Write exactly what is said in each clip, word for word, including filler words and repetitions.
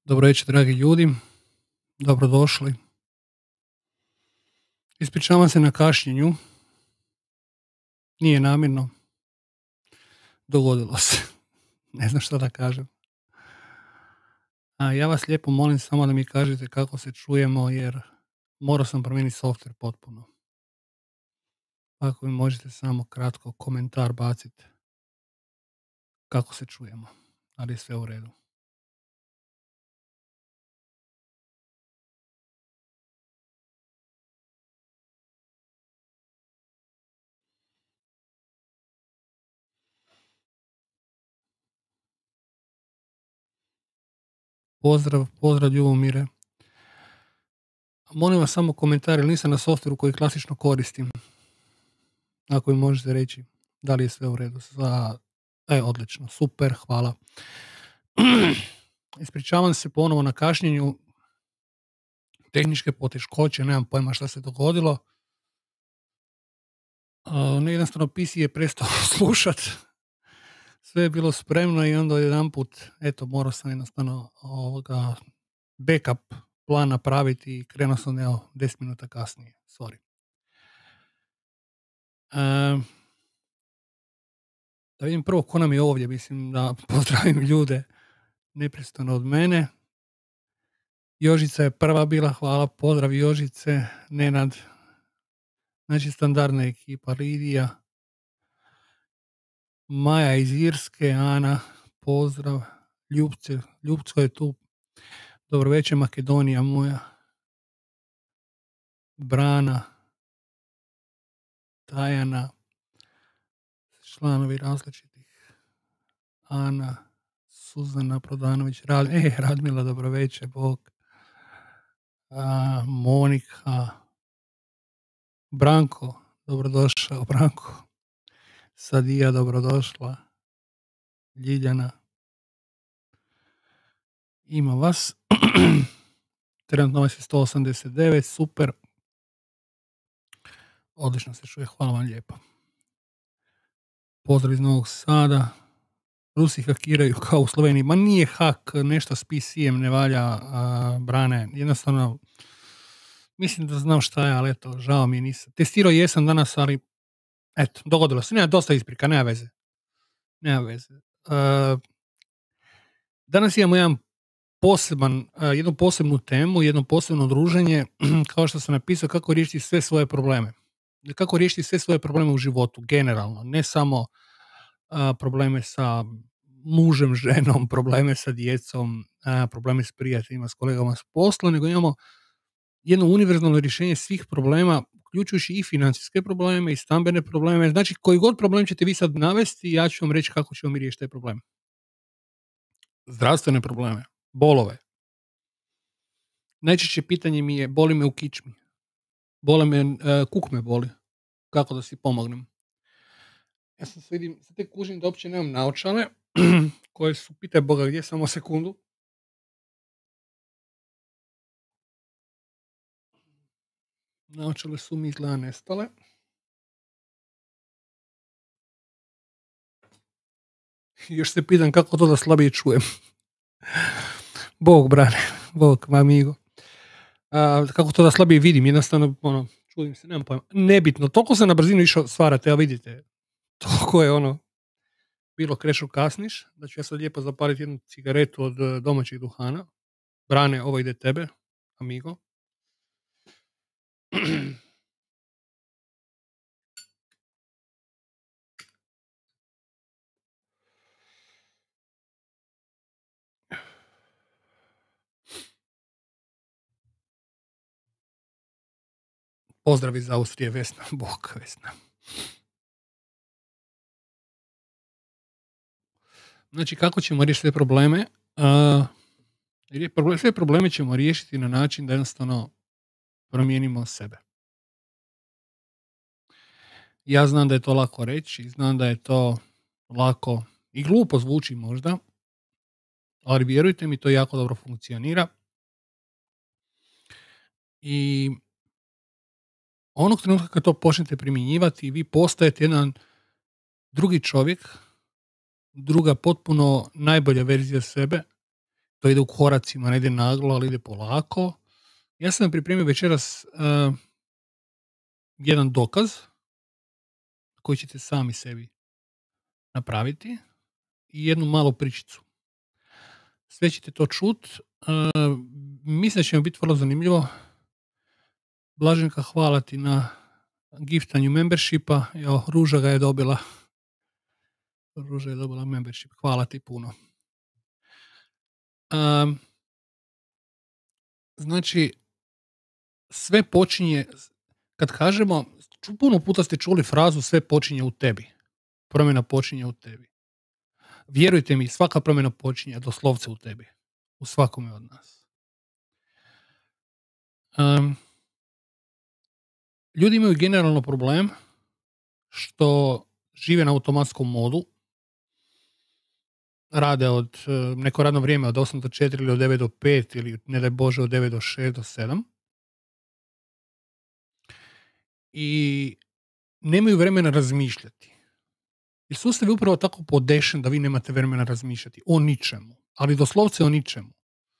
Dobro večer, dragi ljudi. Dobrodošli. Ispričavam se na kašnjenju. Nije namjerno. Dogodilo se. Ne znam što da kažem. A ja vas lijepo molim samo da mi kažete kako se čujemo, jer morao sam promijeniti software potpuno. Ako mi možete samo kratko komentar baciti kako se čujemo. Ali je sve u redu. Pozdrav, pozdrav Ljubomire. Molim vas samo komentar, jer nisam na softveru koji klasično koristim. Ako mi možete reći da li je sve u redu. Za... E, odlično, super, hvala. Ispričavam se ponovo na kašnjenju. Tehničke poteškoće, nemam pojma šta se dogodilo. Uh, ne, jednostavno P C je prestao slušat. Sve je bilo spremno i onda jedan put, eto, morao sam jednostavno ovoga backup plan napraviti i krenuo sam, evo, deset minuta kasnije. Sorry. Uh, da vidim prvo ko nam je ovdje, mislim da pozdravim ljude neprestano od mene. Jožica je prva bila, hvala, pozdrav Jožice, Nenad, znači standardna ekipa, Lidija, Maja iz Irske, Ana, pozdrav, Ljubce, Ljubco je tu, dobro večer Makedonija moja, Brana, Tajana, članovi različitih, Ana, Suzana Prodanović, Rad, e, Radmila, dobro večer, Bog, a, Monika, Branko, dobrodošao, Branko, Sadija, dobrodošla, Ljiljana, ima vas, trenutno vas je sto osamdeset devet, super, odlično se čuje, hvala vam lijepo. Pozdrav iz Novog Sada, Rusi hakiraju kao u Sloveniji, ma nije hak, nešto s P C-em ne valja, a, Brane, jednostavno, mislim da znam šta je, ali eto, žao mi je, nisam. Testirao jesam danas, ali eto, dogodilo se, nema dosta isprika, nema veze. Nema veze. Uh, danas imamo jedan poseban, uh, jednu posebnu temu, jedno posebno druženje, kao što sam napisao, kako riješiti sve svoje probleme. Kako riješiti sve svoje probleme u životu, generalno, ne samo uh, probleme sa mužem, ženom, probleme sa djecom, uh, probleme s prijateljima, s kolegama s posla, nego imamo jedno univerzalno rješenje svih problema, uključujući i financijske probleme i stambene probleme. Znači, koji god problem ćete vi sad navesti, ja ću vam reći kako ćemo mi riješiti taj problem. Zdravstvene probleme, bolove. Najčešće pitanje mi je, boli me u kičmi. Bole me, uh, kuk me boli. Kako da si pomognem? Ja sam se vidim, sad tek kužim da uopće nemam naočale, koje su, pitaj Boga gdje, samo sekundu. Naočale su mi izgleda nestale. Još se pitam kako to da slabije čujem. Bog brane, Bog, amigo. A, kako to da slabije vidim, jednostavno, ono, čudim se, nemam pojma. Nebitno, toliko sam na brzinu išao stvarati, evo vidite, toliko je ono, bilo krešu kasniš, da ću ja sad lijepo zapaliti jednu cigaretu od domaćih duhana. Brane, ovo ide tebe, amigo. Pozdrav iz Austrije, Vesna, Bog, Vesna. Znači, kako ćemo riješiti sve probleme? Uh, sve probleme ćemo riješiti na način da jednostavno promijenimo sebe. Ja znam da je to lako reći, znam da je to lako i glupo zvuči možda, ali vjerujte mi, to jako dobro funkcionira. I onog trenutka kad to počnete primjenjivati, vi postajete jedan drugi čovjek, druga potpuno najbolja verzija sebe, to ide u koracima, ne ide naglo, ali ide polako. Ja sam pripremio večeras uh, jedan dokaz koji ćete sami sebi napraviti i jednu malu pričicu. Sve ćete to čut. Uh, mislim da će vam biti vrlo zanimljivo. Blaženka, hvala ti na giftanju membershipa. Evo, Ruža ga je dobila. Ruža je dobila membership. Hvala ti puno. Um, znači, sve počinje, kad kažemo, puno puta ste čuli frazu sve počinje u tebi. Promjena počinje u tebi. Vjerujte mi, svaka promjena počinje doslovce u tebi. U svakome od nas. Um, ljudi imaju generalno problem što žive na automatskom modu, rade od neko radno vrijeme od osam do četiri ili od devet do pet ili ne daj Bože od devet do šest do sedam i nemaju vremena razmišljati. Jer sustav je upravo tako podešen da vi nemate vremena razmišljati o ničemu, ali doslovce o ničemu.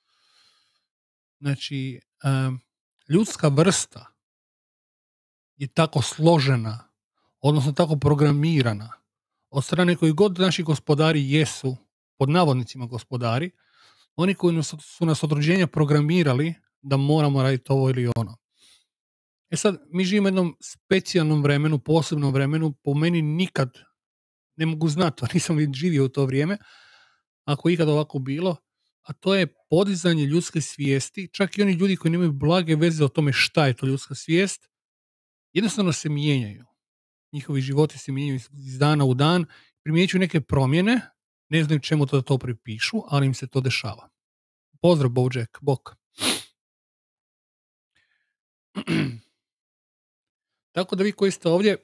Znači, um, ljudska vrsta je tako složena, odnosno tako programirana od strane koji god naši gospodari jesu, pod navodnicima gospodari, oni koji su nas od rođenja programirali da moramo raditi ovo ili ono. E sad, mi živimo u jednom specijalnom vremenu, posebnom vremenu, po meni nikad, ne mogu znati, to nisam živio u to vrijeme, ako ikad ovako bilo, a to je podizanje ljudske svijesti, čak i oni ljudi koji nemaju blage veze o tome šta je to ljudska svijest, jednostavno se mijenjaju. Njihovi životi se mijenjaju iz dana u dan, primjećuju neke promjene, ne znaju čemu to da to pripišu, ali im se to dešava. Pozdrav, Bojack, bok. Tako da vi koji ste ovdje,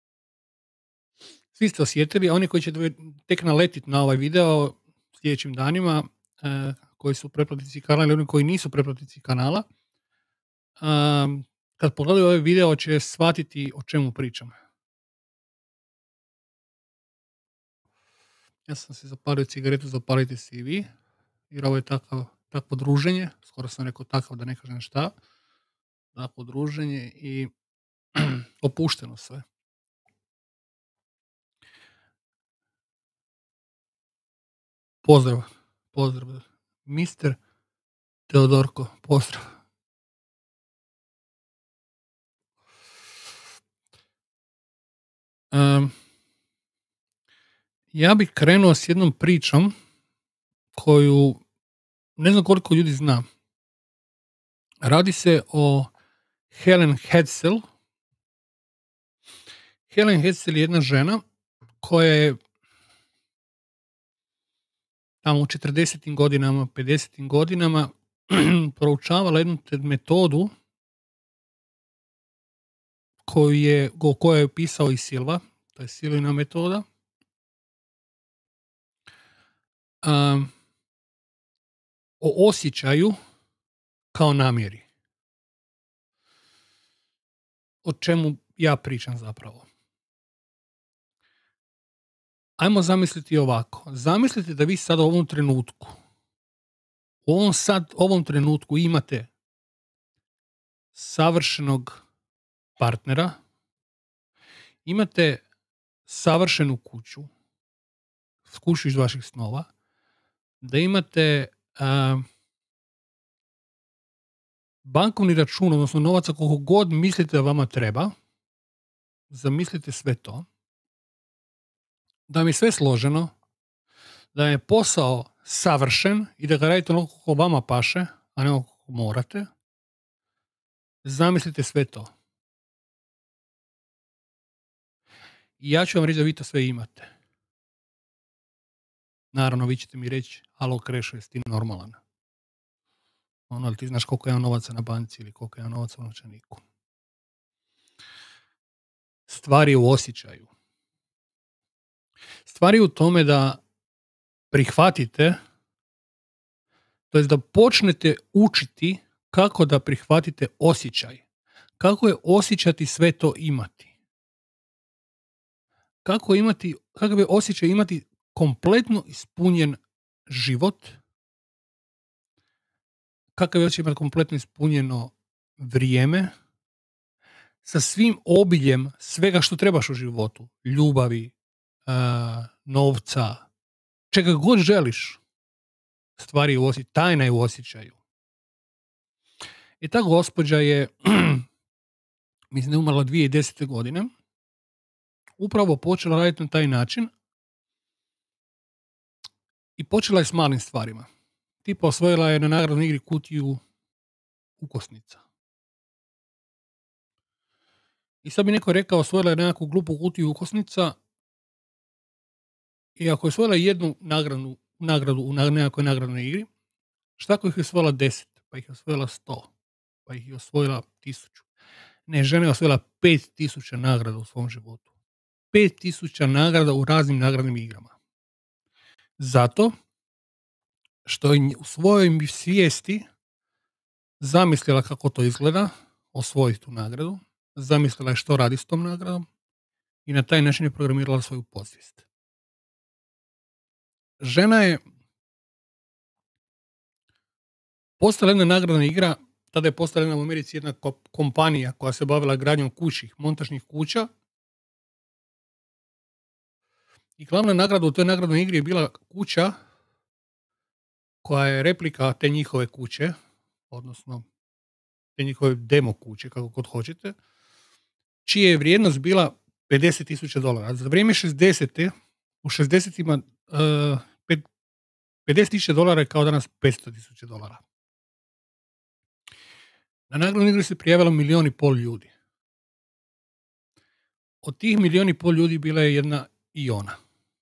svi ste osjetili, a oni koji će tek naletiti na ovaj video sljedećim danima, eh, koji su pretplatnici kanala ili oni koji nisu pretplatnici kanala, um, kad pogledaju ovaj video će shvatiti o čemu pričam. Ja sam se zapalio cigaretu, zapalite se i vi, jer ovo je takav, takvo druženje, skoro sam rekao takav da ne kažem šta, takvo druženje i opušteno sve. Pozdrav, pozdrav, mister Teodorko, pozdrav. Um, ja bih krenuo s jednom pričom koju ne znam koliko ljudi zna. Radi se o Helen Hetzel. Helen Hetzel je jedna žena koja je tamo u četrdesetim godinama, pedesetim godinama proučavala jednu metodu koju je, koju je pisao i Silva, to je Silvina metoda. Um, o osjećaju kao namjeri. O čemu ja pričam zapravo. Ajmo zamisliti ovako. Zamislite da vi sad u ovom trenutku, u ovom sad, ovom trenutku imate savršenog partnera, imate savršenu kuću, kuću iz vaših snova, da imate uh, bankovni račun, odnosno novaca koliko god mislite da vama treba, zamislite sve to, da vam je sve složeno, da je posao savršen i da ga radite ono kako vama paše, a ne ono kako morate, zamislite sve to. I ja ću vam reći da vi to sve imate. Naravno, vi ćete mi reći, alo Krešo, jesi ti normalan? Ono, ali ti znaš koliko imam novaca na banci ili koliko imam novaca u novčaniku. Stvar je u osjećaju. Stvar je u tome da prihvatite, to jest da počnete učiti kako da prihvatite osjećaj. Kako je osjećati sve to imati. Kako imati, kakav je osjećaj imati kompletno ispunjen život kakav je osjećaj imati kompletno ispunjeno vrijeme sa svim obiljem svega što trebaš u životu. Ljubavi, uh, novca, čega god želiš. Stvari u osjećaju, tajna je u osjećaju. I ta gospođa je, mislim da je umrla dvije tisuće desete. godine, upravo počela raditi na taj način i počela je s malim stvarima. Tipa osvojila je na nagradnoj igri kutiju ukosnica. I sad bi neko rekao osvojila je nekakvu glupu kutiju ukosnica i ako je osvojila jednu nagradu, nagradu u nekakvoj nagradnoj igri, šta ako ih je osvojila deset, pa ih je osvojila sto, pa ih je osvojila tisuću. Ne, žena je osvojila pet tisuća nagrada u svom životu. Pet tisuća nagrada u raznim nagradnim igrama. Zato što je u svojoj svijesti zamislila kako to izgleda, osvojiti tu nagradu, zamislila je što radi s tom nagradom i na taj način je programirala svoju podsvijest. Žena je postala jedna nagradna igra, tada je postala jedna u Americi jedna kompanija koja se bavila gradnjom kućih, montažnih kuća. I glavna nagrada u toj nagradnoj igri je bila kuća koja je replika te njihove kuće, odnosno te njihove demo kuće, kako god hoćete, čija je vrijednost bila pedeset tisuća dolara. Za vrijeme šezdesete u šezdesetima uh, pedeset tisuća dolara je kao danas petsto tisuća dolara. Na nagradnu igru se prijavilo milijon i pol ljudi. Od tih milijon i pol ljudi bila je jedna i ona.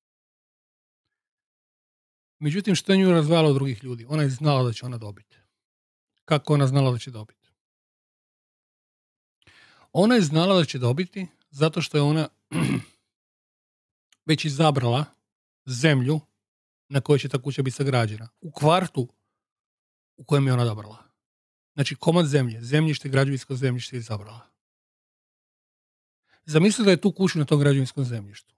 Međutim, što je nju razvalo od drugih ljudi? Ona je znala da će ona dobiti. Kako ona znala da će dobiti? Ona je znala da će dobiti zato što je ona već izabrala zemlju na kojoj će ta kuća biti sagrađena. U kvartu u kojem je ona odabrala. Znači, komad zemlje, zemljište, građevinsko zemljište je izabrala. Zamislila da je tu kuću na tom građevinskom zemljištu.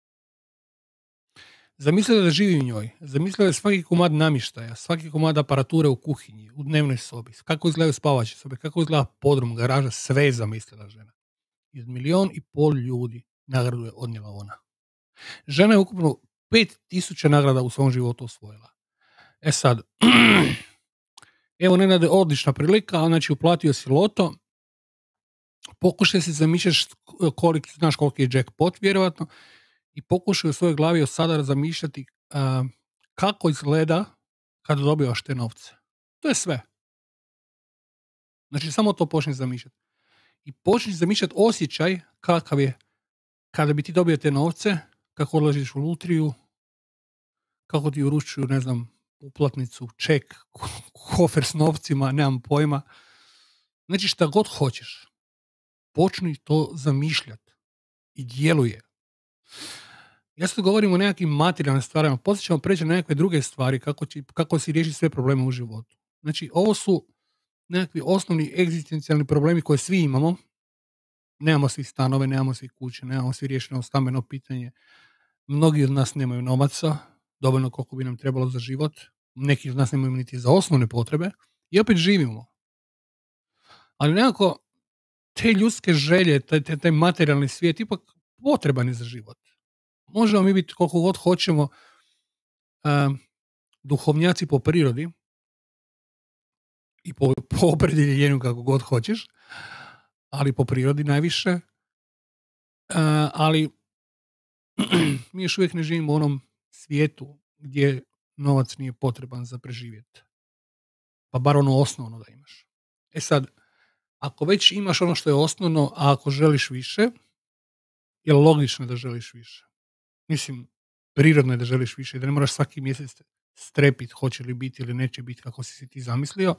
Zamislila da živi u njoj. Zamislila da je svaki komad namještaja, svaki komad aparature u kuhinji, u dnevnoj sobi, kako izgledaju spavaće sobe, kako izgleda podrum, garaža, sve je zamislila žena. I od milijon i pol ljudi nagradu je odnijela ona. Žena je ukupno pet tisuća nagrada u svom životu osvojila. E sad, evo Nenade, odlična prilika, znači uplatio si loto, pokušaj se zamišljati koliko, znaš koliki je jackpot vjerojatno, i pokušaj u svojoj glavi od sada razmišljati uh, kako izgleda kad dobivaš te novce. To je sve. Znači samo to počni zamišljati. I počni zamišljati osjećaj kakav je kada bi ti dobio te novce, kako odlažiš u lutriju, kako ti uručuju, ne znam, uplatnicu, ček, kofer s novcima, nemam pojma. Znači šta god hoćeš. Počni to zamišljati. I djeluje. Ja sad govorim o nekakvim materijalnim stvarima. Poslije ćemo preći na nekakve druge stvari, kako, će, kako si riješiti sve probleme u životu. Znači, ovo su nekakvi osnovni egzistencijalni problemi koje svi imamo. Nemamo svi stanove, nemamo svi kuće, nemamo svi riješeno stambeno pitanje. Mnogi od nas nemaju novaca, dovoljno koliko bi nam trebalo za život. Neki od nas nemaju niti za osnovne potrebe. I opet živimo. Ali nekako te ljudske želje, taj, taj, taj materijalni svijet ipak potreban je za život. Možemo mi biti koliko god hoćemo uh, duhovnjaci po prirodi i po, po opredjeljenju kako god hoćeš, ali po prirodi najviše. Uh, ali mi još uvijek ne živimo u onom svijetu gdje novac nije potreban za preživjeti. Pa bar ono osnovno da imaš. E sad, ako već imaš ono što je osnovno, a ako želiš više, je logično da želiš više. Mislim, prirodno je da želiš više i da ne moraš svaki mjesec strepiti hoće li biti ili neće biti kako si si ti zamislio.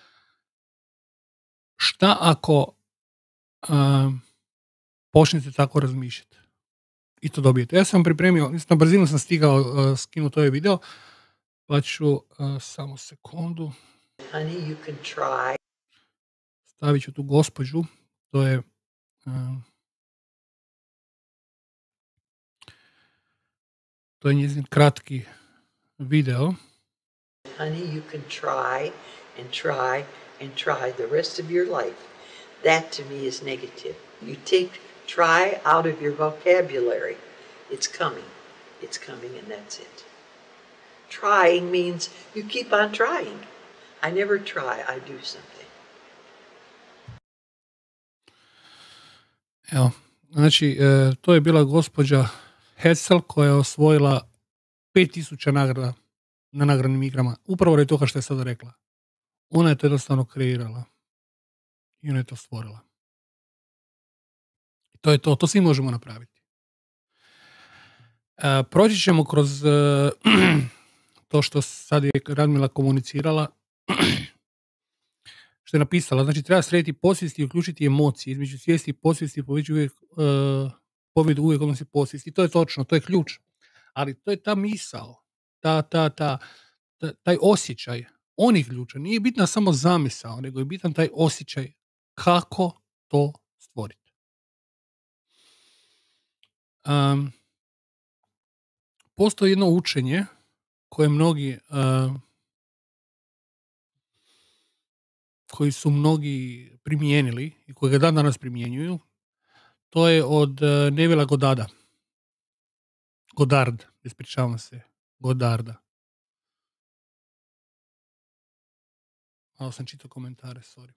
Šta ako uh, počnete tako razmišljati i to dobijete? Ja sam pripremio, mislim, na brzinu sam stigao uh, skinuti ovaj video, pa ću uh, samo sekundu. Honey, you can try. Stavit ću tu gospođu, to je uh, to je njezin kratki video. Honey, you can try and try and try the rest of your life, that to me is negative. You take try out of your vocabulary. It's coming. It's coming and that's it. Trying means you keep on trying. I never try, I do something. Evo, znači, e, to je bila gospođa Hessel koja je osvojila pet tisuća nagrada na nagradnim igrama. Upravo radi toga što je sada rekla. Ona je to jednostavno kreirala. I ona je to stvorila. To je to. To svi možemo napraviti. E, proći ćemo kroz e, to što sad je Radmila komunicirala. Što je napisala. Znači, treba srediti podsvijest i uključiti emocije. Između svijesti i podsvijesti poveći uvijek, uh, pobjedu uvijek odnosi podsvijest. I to je točno, to je ključ. Ali to je ta misao, ta, ta, ta, ta, taj osjećaj. On je ključan. Nije bitna samo zamisao, nego je bitan taj osjećaj kako to stvoriti. Um, postoji jedno učenje koje mnogi uh, koji su mnogi primijenili i koji ga dan danas primjenjuju, to je od uh, Nevila Godada. Godard, ispričavam se, Godarda. Malo sam čitao komentare, sorry.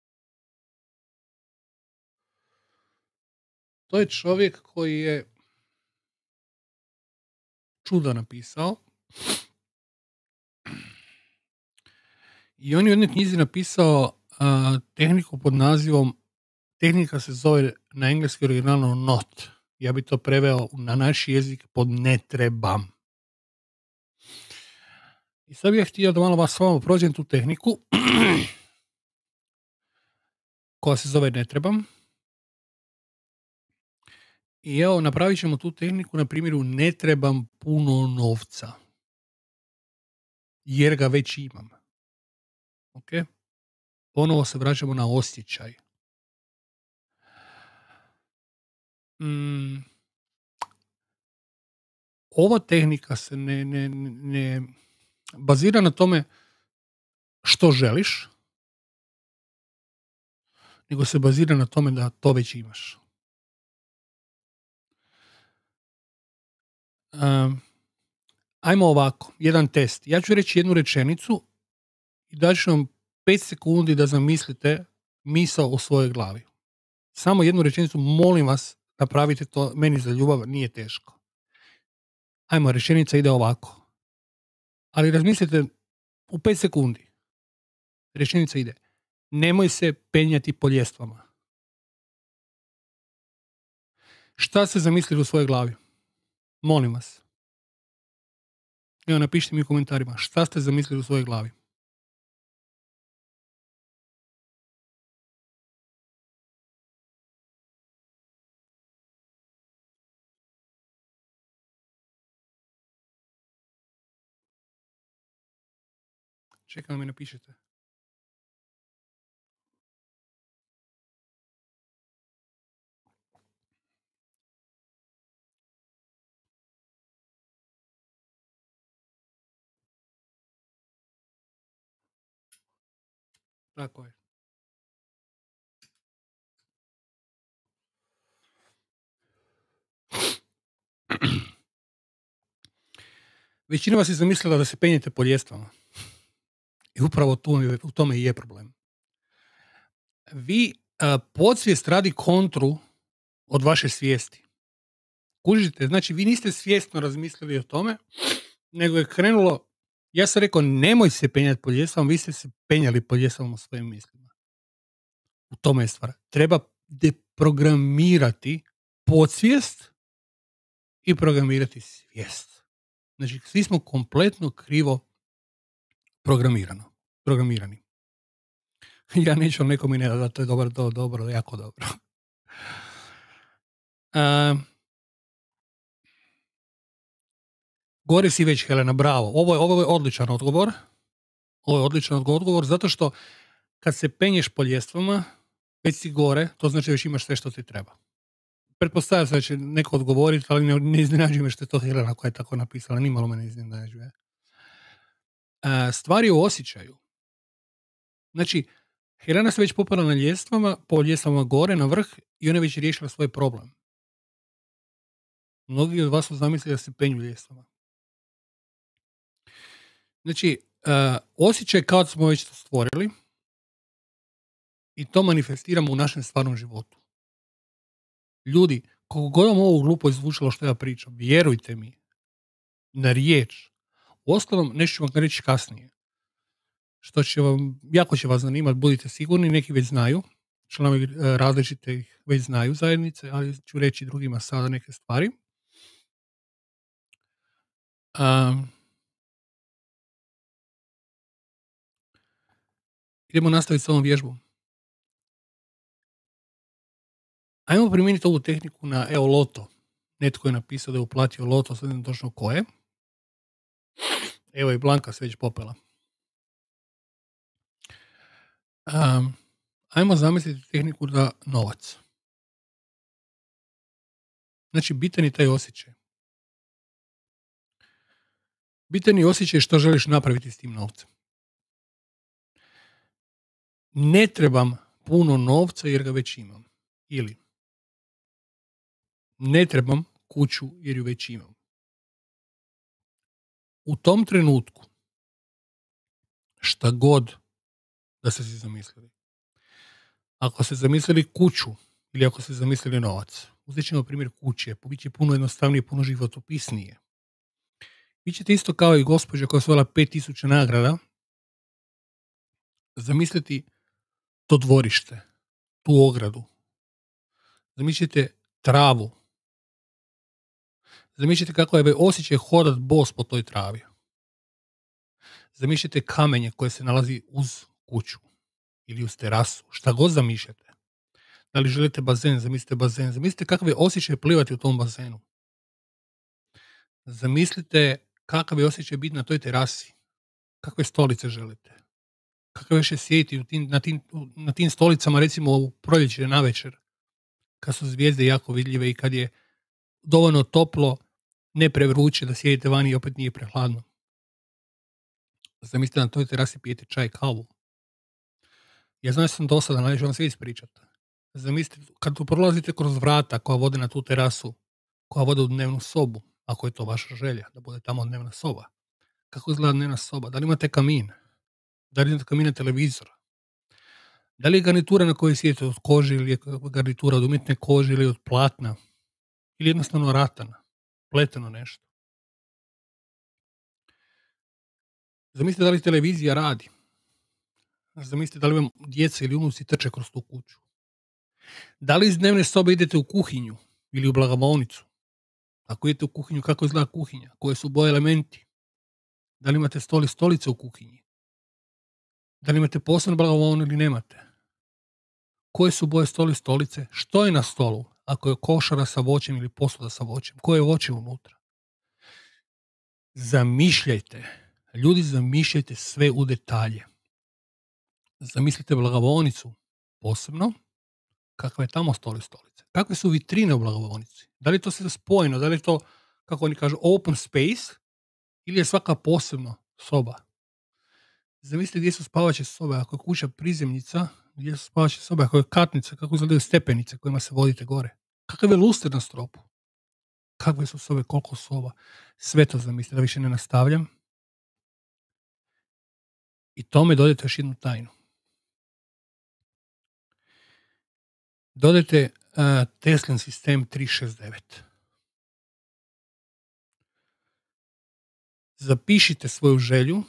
To je čovjek koji je čuda napisao. I on je u jednoj knjizi napisao uh, tehniku pod nazivom, tehnika se zove na engleski originalno not. Ja bi to preveo na naš jezik pod ne trebam. I sad bih ja htio da malo vas s vama prođem tu tehniku koja se zove ne trebam. I evo, napravit ćemo tu tehniku na primjeru ne trebam puno novca. Jer ga već imam. Ok? Ponovo se vraćamo na osjećaj. Mm. Ova tehnika se ne, ne, ne bazira na tome što želiš, nego se bazira na tome da to već imaš. Um, ajmo ovako, jedan test. Ja ću reći jednu rečenicu i daću vam pet sekundi da zamislite misao u svojoj glavi. Samo jednu rečenicu, molim vas, napravite to, meni za ljubav nije teško. Ajmo, rečenica ide ovako. Ali razmislite u pet sekundi. Rečenica ide: nemoj se penjati po ljestvama. Šta ste zamislili u svojoj glavi? Molim vas. Evo, napišite mi u komentarima. Šta ste zamislili u svojoj glavi? Čekam da mi napišete. Tako je. Većina vas je zamislila da se penjete po ljestvama. I upravo tu, u tome i je problem. Vi a, podsvijest radi kontru od vaše svijesti. Kužite, znači vi niste svjesno razmislili o tome, nego je krenulo, ja sam rekao nemoj se penjati po ljestvama, vi ste se penjali po ljestvama u svojim mislima. U tome je stvar. Treba deprogramirati podsvijest i programirati svijest. Znači, svi smo kompletno krivo programirano, programirani. Ja neću nekom ne da to je dobro, to je dobro, jako dobro. Uh, gore si već, Helena, bravo. Ovo je, ovo je odličan odgovor. Ovo je odličan odgovor, zato što kad se penješ po ljestvama, već si gore, to znači već imaš sve što ti treba. Pretpostavljam se da će neko odgovoriti, ali ne, ne iznenađuje me što je to Helena koja je tako napisala, nimalo me ne iznenađuje. Uh, stvar je u osjećaju. Znači, Helena se već popela na ljestvama, po ljestvama gore, na vrh, i ona je već riješila svoj problem. Mnogi od vas su zamislili da se penju ljestvama. Znači, uh, osjećaj kao da smo već to stvorili i to manifestiramo u našem stvarnom životu. Ljudi, koliko god vam ovo glupo izvučilo što ja pričam, vjerujte mi na riječ. Uostalom, nešto ću vam reći kasnije. Što će vam, jako će vas zanimati, budite sigurni, neki već znaju, članovi različite ih već znaju zajednice, ali ću reći drugima sada neke stvari. Um, idemo nastaviti s ovom vježbom. Ajmo primijeniti ovu tehniku na evo loto. Netko je napisao da je uplatio loto, sad ne znam točno ko je. Evo i Blanka se već popela. Um, ajmo zamisliti tehniku za novac. Znači, bitan je taj osjećaj. Bitan je osjećaj što želiš napraviti s tim novcem. Ne trebam puno novca jer ga već imam. Ili ne trebam kuću jer ju već imam. U tom trenutku, šta god da ste si zamislili, ako ste zamislili kuću ili ako ste zamislili novac, uzet ćemo primjer kuće, bit će puno jednostavnije, puno životopisnije. Vi ćete isto kao i gospođa koja je osvojila pet tisuća nagrada zamisliti to dvorište, tu ogradu. Zamislite travu. Zamislite kako je osjećaj hodat bos po toj travi. Zamislite kamenje koje se nalazi uz kuću ili uz terasu, šta god zamišljate. Da li želite bazen, zamislite bazen. Zamislite kakav je osjećaj plivati u tom bazenu. Zamislite kakav je osjećaj biti na toj terasi. Kakve stolice želite. Kakav je sjediti u tim, na, tim, na tim stolicama, recimo u proljeće navečer, kad su zvijezde jako vidljive i kad je dovoljno toplo, ne prevruće da sjedite vani i opet nije prehladno. Zamislite na toj terasi pijete čaj, kavu. Ja znam da sam dosadan, ali ću vam sve ispričati. Zamislite, kad tu prolazite kroz vrata koja vode na tu terasu, koja vode u dnevnu sobu, ako je to vaša želja, da bude tamo dnevna soba. Kako izgleda dnevna soba? Da li imate kamin? Da li imate kamin na televizor? Da li je garnitura na kojoj sjedite od kože ili je garnitura od umjetne kože ili od platna? Ili jednostavno ratana? Pleteno nešto? Zamislite da li televizija radi? Zamislite da li vam djeca ili unuci trče kroz tu kuću? Da li iz dnevne sobe idete u kuhinju ili u blagovaonicu? Ako idete u kuhinju, kako izgleda kuhinja? Koje su boje elementi? Da li imate stoli stolice u kuhinji? Da li imate posebno blagovaonu ili nemate? Koje su boje stoli stolice? Što je na stolu? Ako je košara sa voćem ili posuda sa voćem? Koje je voće unutra? Zamišljajte. Ljudi, zamišljajte sve u detalje. Zamislite blagovaonicu posebno. Kakva je tamo stoli stolice? Kakve su vitrine u blagovaonici? Da li je to sve spojeno? Da li je to, kako oni kažu, open space? Ili je svaka posebno soba? Zamislite gdje su spavaće sobe. Ako je kuća prizemnica, gdje su spavaće sobe? Ako je katnica, kako izgledaju stepenice kojima se vodite gore? Kakav je luster na stropu? Kakve su sobe, koliko soba? Sve to zamislite, da više ne nastavljam. I tome dodajte još jednu tajnu. Dodajte uh, Teslin sistem tri šest devet. Zapišite svoju želju.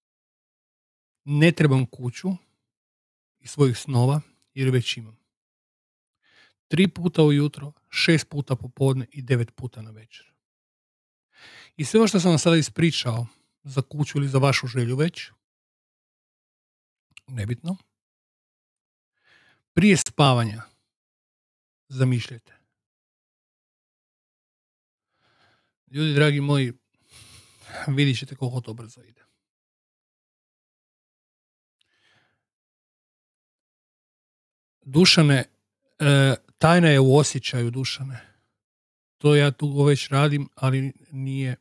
Ne trebam kuću i svojih snova jer već imam. Tri puta ujutro, šest puta popodne i devet puta na večer. I sve ovo što sam vam sada ispričao za kuću ili za vašu želju već, nebitno, prije spavanja zamišljajte. Ljudi dragi moji, vidit ćete koliko to brzo ide. Dušane, e, tajna je u osjećaju, Dušane. To ja tu već radim, ali nije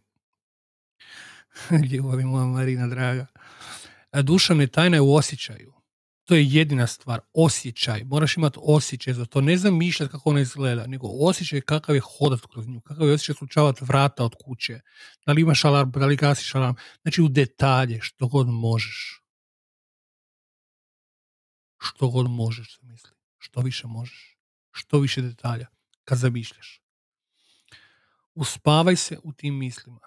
ljubavi moja Marina draga. Dušane, tajna je u osjećaju. To je jedina stvar, osjećaj. Moraš imati osjećaj za to. Ne zamišljati kako ona izgleda, nego osjećaj kakav je hodat kroz nju, kakav je osjećaj slučavati vrata od kuće, da li imaš alarm, da li gasiš alarm. Znači u detalje, što god možeš. Što god možeš, se misli. Što više možeš. Što više detalja, kad zamišljaš. Uspavaj se u tim mislima.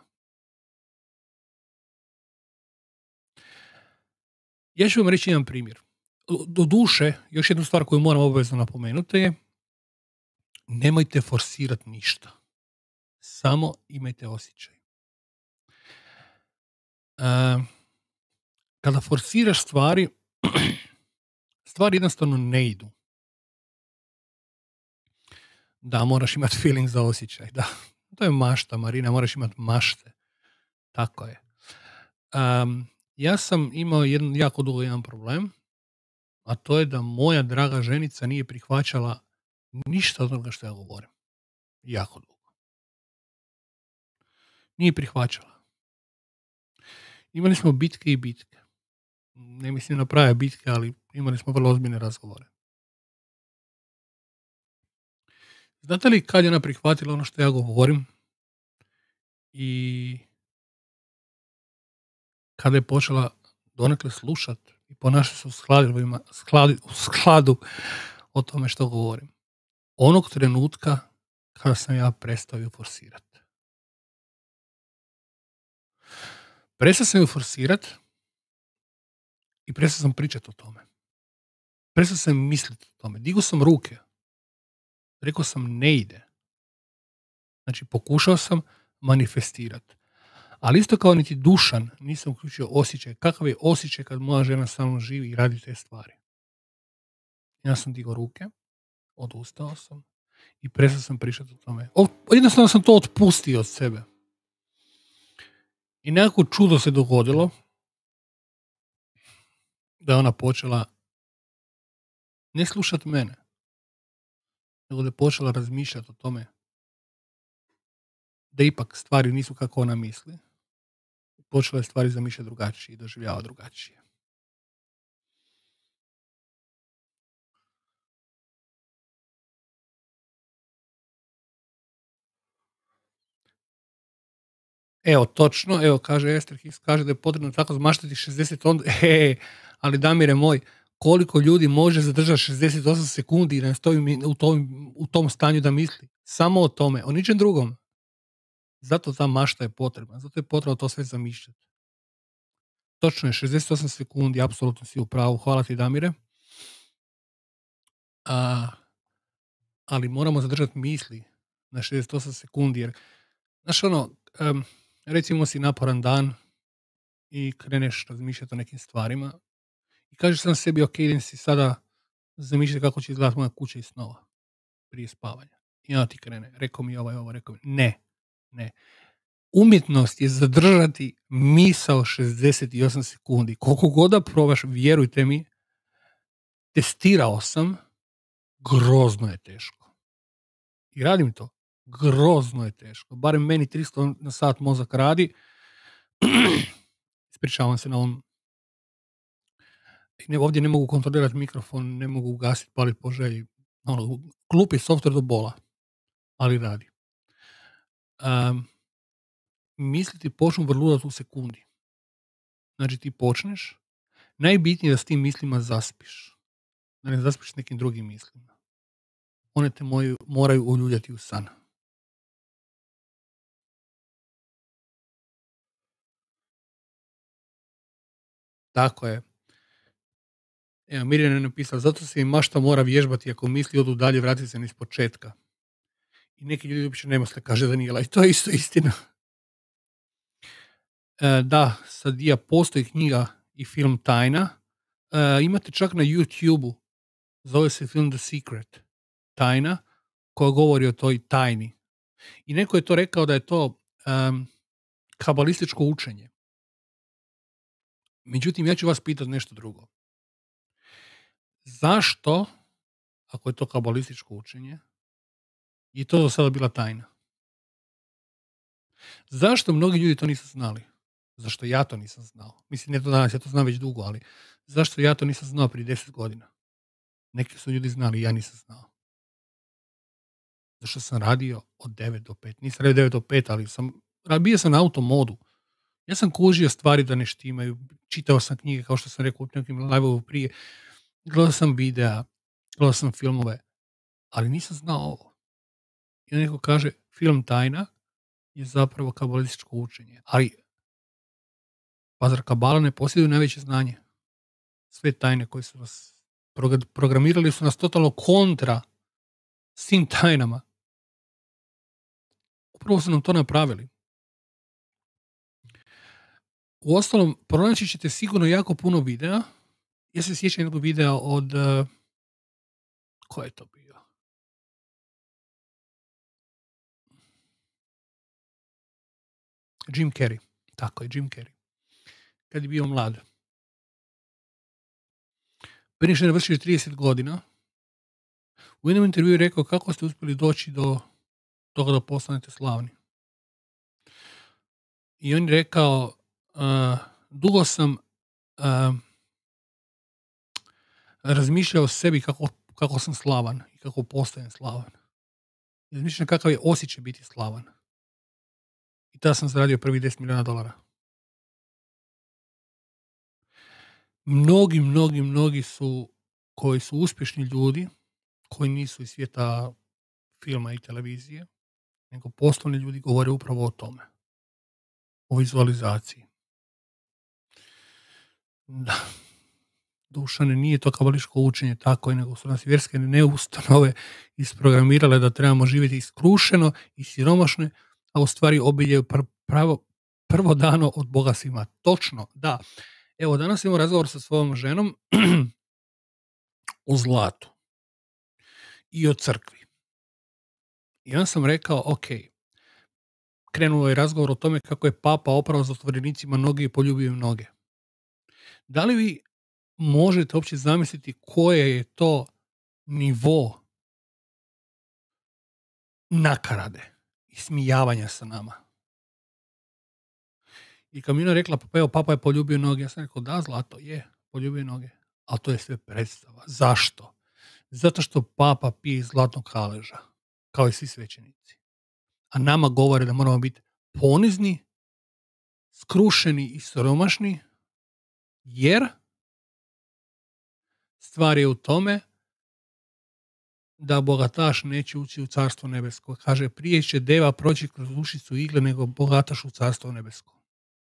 Ja ću vam reći jedan primjer. Do duše, još jednu stvar koju moram obavezno napomenuti je, nemojte forsirati ništa. Samo imajte osjećaj. Uh, kada forsiraš stvari, stvari jednostavno ne idu. Da, moraš imati feeling za osjećaj. Da, to je mašta, Marina, moraš imati mašte. Tako je. Um, ja sam imao jedan, jako dugo jedan problem, a to je da moja draga ženica nije prihvaćala ništa od toga što ja govorim. Jako dugo. Nije prihvaćala. Imali smo bitke i bitke. Ne mislim na prave bitke, ali imali smo vrlo ozbiljne razgovore. Znate li kad je ona prihvatila ono što ja govorim i kada je počela donekle slušati i ponašati se u skladu, u skladu o tome što govorim? Onog trenutka kada sam ja prestao ju forsirati. Prestao sam ju forsirati i prestao sam pričati o tome. Prestao sam misliti o tome. Digao sam ruke. Rekao sam ne ide. Znači pokušao sam manifestirati. Ali isto kao niti Dušan nisam uključio osjećaj. Kakav je osjećaj kad moja žena sa mnom živi i radi te stvari? Ja sam digao ruke, odustao sam i prestao sam pričati o tome. O, jednostavno sam to otpustio od sebe. I nekako čudo se dogodilo da je ona počela ne slušati mene, nego da je počela razmišljati o tome da ipak stvari nisu kako ona misli. Počela je stvari zamišljati drugačije i doživljava drugačije. Evo, točno, evo, kaže Ester Hicks, kaže da je potrebno tako zmaštati šezdeset onda, he, ali Damire moj, koliko ljudi može zadržati šezdeset osam sekundi i da ne stoji u tom, u tom stanju da misli? Samo o tome, o ničem drugom. Zato ta mašta je potrebna, zato je potrebno to sve zamišljati. Točno je, šezdeset osam sekundi, apsolutno si u pravu, hvala ti Damire. A, ali moramo zadržati misli na šezdeset osam sekundi, jer, znaš ono, um, recimo si naporan dan i kreneš razmišljati o nekim stvarima i kažeš sam sebi, ok, idem si sada zamišljati kako će izgledati moja kuća iz snova prije spavanja. I onda ti krene, rekao mi ovaj, ovo, rekao mi, ne, ne. Umjetnost je zadržati misao šezdeset osam sekundi. Koliko god da probaš, vjerujte mi, testirao sam, grozno je teško. I radim to. Grozno je teško. Barem meni tristo na sat mozak radi. Ispričavam se na ovom. Ne, ovdje ne mogu kontrolirati mikrofon, ne mogu ugasiti, paliti po želji. Ono, glupi software do bola. Ali radi. Um, misliti počnu vrludati u sekundi. Znači ti počneš. Najbitnije je da s tim mislima zaspiš. Da ne zaspiš s nekim drugim mislima. One te moraju, moraju uljuljati u san. Tako je. Evo, Mirjana je napisala, zato se i mašta mora vježbati, ako misli odu dalje, vrati se niz početka. I neki ljudi uopće ne misle, kaže Danijela, i to je isto istina. E, da, sad ja postoji knjiga i film Tajna. E, imate čak na YouTube-u, zove se film The Secret, Tajna, koja govori o toj tajni. I neko je to rekao da je to um, kabalističko učenje. Međutim, ja ću vas pitati nešto drugo. Zašto, ako je to kabalističko učenje, je to do sada bila tajna? Zašto mnogi ljudi to nisu znali? Zašto ja to nisam znao? Mislim, ne to danas, ja to znam već dugo, ali zašto ja to nisam znao prije deset godina? Neki su ljudi znali, ja nisam znao. Zašto sam radio od devet do pet. Nisam radio devet do pet, ali sam, bio sam na automodu. Ja sam kužio stvari da ne štimaju. Čitao sam knjige, kao što sam rekao u nekim live-ovu prije. Gledao sam videa, gledao sam filmove, ali nisam znao ovo. I neko kaže, film Tajna je zapravo kabalističko učenje. Ali, pa zar kabala ne posjeduju najveće znanje? Sve tajne koje su nas programirali su nas totalno kontra svim tajnama. Upravo su nam to napravili. U ostalom, pronaći ćete sigurno jako puno videa. Ja se sjećam jednog videa od... Uh, ko je to bio? Jim Carrey. Tako je, Jim Carrey. Kad je bio mlad. Prije što je navršio trideset godina, u jednom intervju je rekao kako ste uspjeli doći do toga da postanete slavni. I on je rekao, uh, dugo sam uh, razmišljao o sebi kako, kako sam slavan i kako postajem slavan. I razmišljam kakav je osjećaj biti slavan. I tada sam zaradio prvi deset milijuna dolara. Mnogi, mnogi, mnogi su koji su uspješni ljudi, koji nisu iz svijeta filma i televizije, nego poslovni ljudi govore upravo o tome. O vizualizaciji. Da. Dušane, nije to kabalističko učenje tako, nego su nas vjerske neustanove isprogramirale da trebamo živjeti iskrušeno i siromašno, a u stvari obilje pr- pravo prvo dano od Boga svima. Točno, da. Evo, danas imamo razgovor sa svojom ženom o zlatu i o crkvi. I onda sam rekao, ok, krenuo je razgovor o tome kako je papa oprao zatvorenicima noge i poljubio im noge. Da li vi možete uopće zamisliti koje je to nivo nakarade i smijavanja sa nama? I kad mi je rekla, pa evo, papa je poljubio noge, ja sam rekao, da, zlato, je, poljubio noge. Ali to je sve predstava. Zašto? Zato što papa pije iz zlatnog kaleža, kao i svi svećenici. A nama govore da moramo biti ponizni, skrušeni i siromašni, jer stvar je u tome da bogataš neće ući u carstvo nebesko. Kaže, prije će deva proći kroz ušicu igle nego bogataš u carstvo nebesko.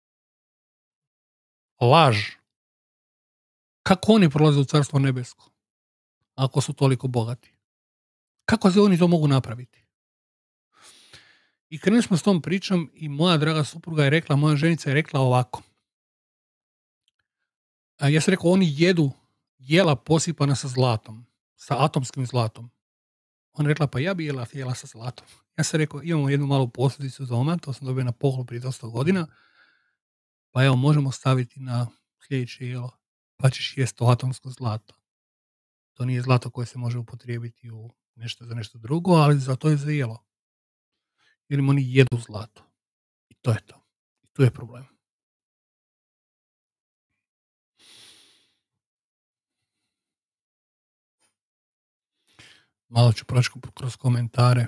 Laž. Kako oni prolaze u carstvo nebesko ako su toliko bogati? Kako se oni to mogu napraviti? I krenuli smo s tom pričom i moja draga supruga je rekla, moja ženica je rekla ovako. A ja sam rekao, oni jedu jela posipana sa zlatom, sa atomskim zlatom. Ona je rekla, pa ja bi jela jela sa zlatom. Ja sam rekao, imamo jednu malu posljedicu doma, to sam dobio na poklon prije dosta godina, pa evo, možemo staviti na sljedeće jelo, pa ćeš jesti to atomsko zlato. To nije zlato koje se može upotrijebiti u nešto za nešto drugo, ali za to je za jelo. Jer im oni jedu zlato. I to je to. I tu je problem. Malo ću proći kroz komentare.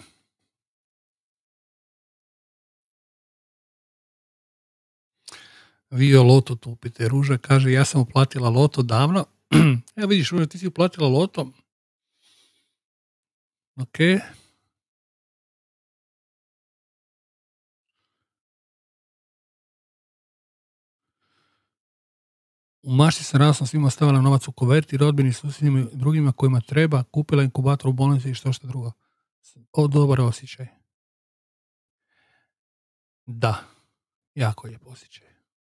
Vio loto tupite. Ruža kaže, ja sam uplatila loto davno. Evo vidiš, Ruža, ti si uplatila loto. Ok. U mašti sam rasno svima stavila novac u koverti, rodbini, susjedima i drugima kojima treba, kupila inkubator u bolnici i što što drugo. O, dobar osjećaj. Da, jako lijep osjećaj.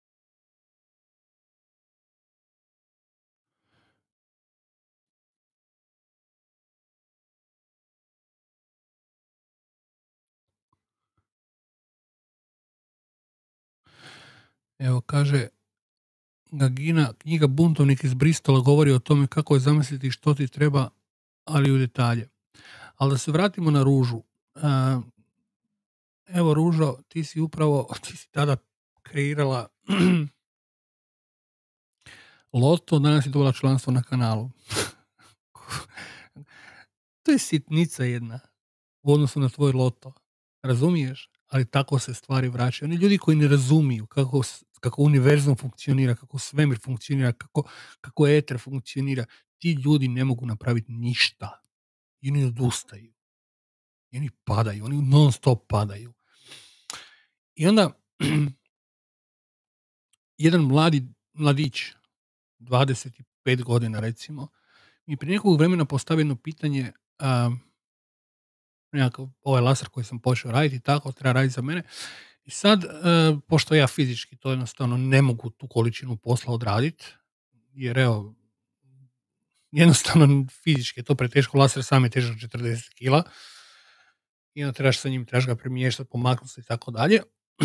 Evo, kaže Gagina, knjiga Buntovnik iz Bristola govori o tome kako je zamisliti što ti treba, ali u detalje. Ali da se vratimo na Ružu. Evo, Ružo, ti si upravo, ti si tada kreirala Loto danas je dobila članstvo na kanalu. To je sitnica jedna u odnosu na tvoj loto. Razumiješ? Ali tako se stvari vraćaju. Oni ljudi koji ne razumiju kako, kako univerzum funkcionira, kako svemir funkcionira, kako, kako eter funkcionira, ti ljudi ne mogu napraviti ništa. I oni odustaju. I oni padaju. Oni non stop padaju. I onda jedan mladi mladić, dvadeset pet godina recimo, mi prije nekog vremena postavio jedno pitanje, um, nekakav, ovaj laser koji sam počeo raditi, tako, treba raditi za mene. I sad, uh, pošto ja fizički to jednostavno ne mogu tu količinu posla odraditi, jer evo, jednostavno fizički je to preteško, laser sam je težak četrdeset kila, i onda trebaš sa njim, trebaš ga premještati, pomaknuti se i tako dalje.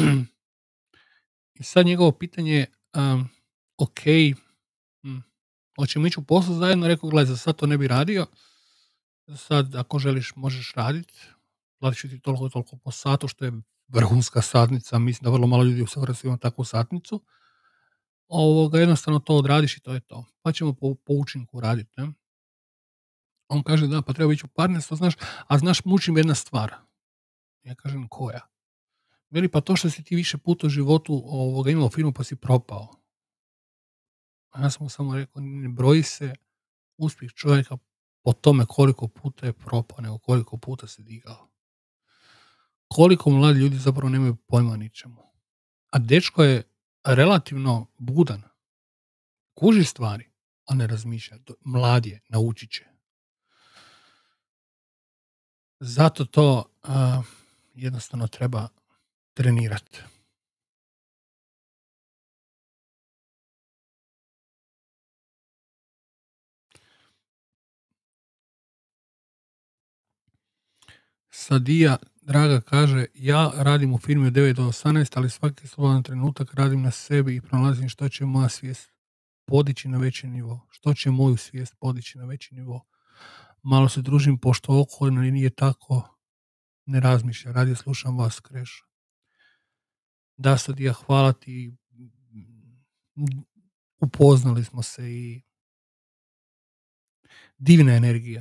I sad njegovo pitanje je, um, ok, hm, hoćemo ići u poslu zajedno, rekao, gledaj, za sad to ne bi radio, za sad ako želiš možeš raditi, platit ću ti toliko i toliko po satu, što je vrhunska satnica, mislim da vrlo malo ljudi u Hrvatskoj ima takvu satnicu, ovoga, jednostavno to odradiš i to je to, pa ćemo po, po učinku raditi, ne? On kaže, da, pa treba ići u partnerstvo, znaš, a znaš, mučim jedna stvar. Ja kažem, koja? Veli, pa to što si ti više puta u životu ovoga, imao firmu pa si propao. A ja sam mu samo rekao, ne broji se uspjeh čovjeka po tome koliko puta je propao, nego koliko puta se digao. Koliko mladi ljudi zapravo nemaju pojma o ničemu. A dečko je relativno budan. Kuži stvari, a ne razmišlja. Mlad je, naučit će. Zato to uh, jednostavno treba trenirati. Sadija Draga kaže, ja radim u firmi od devet do osamnaest, ali svaki slobodan trenutak radim na sebi i pronalazim što će moja svijest podići na veći nivo. Što će moju svijest podići na veći nivo. Malo se družim, pošto okolino nije tako, ne razmišlja. Radije slušam vas, Kreš. Da, Sadija, hvala ti. Upoznali smo se i divna energija.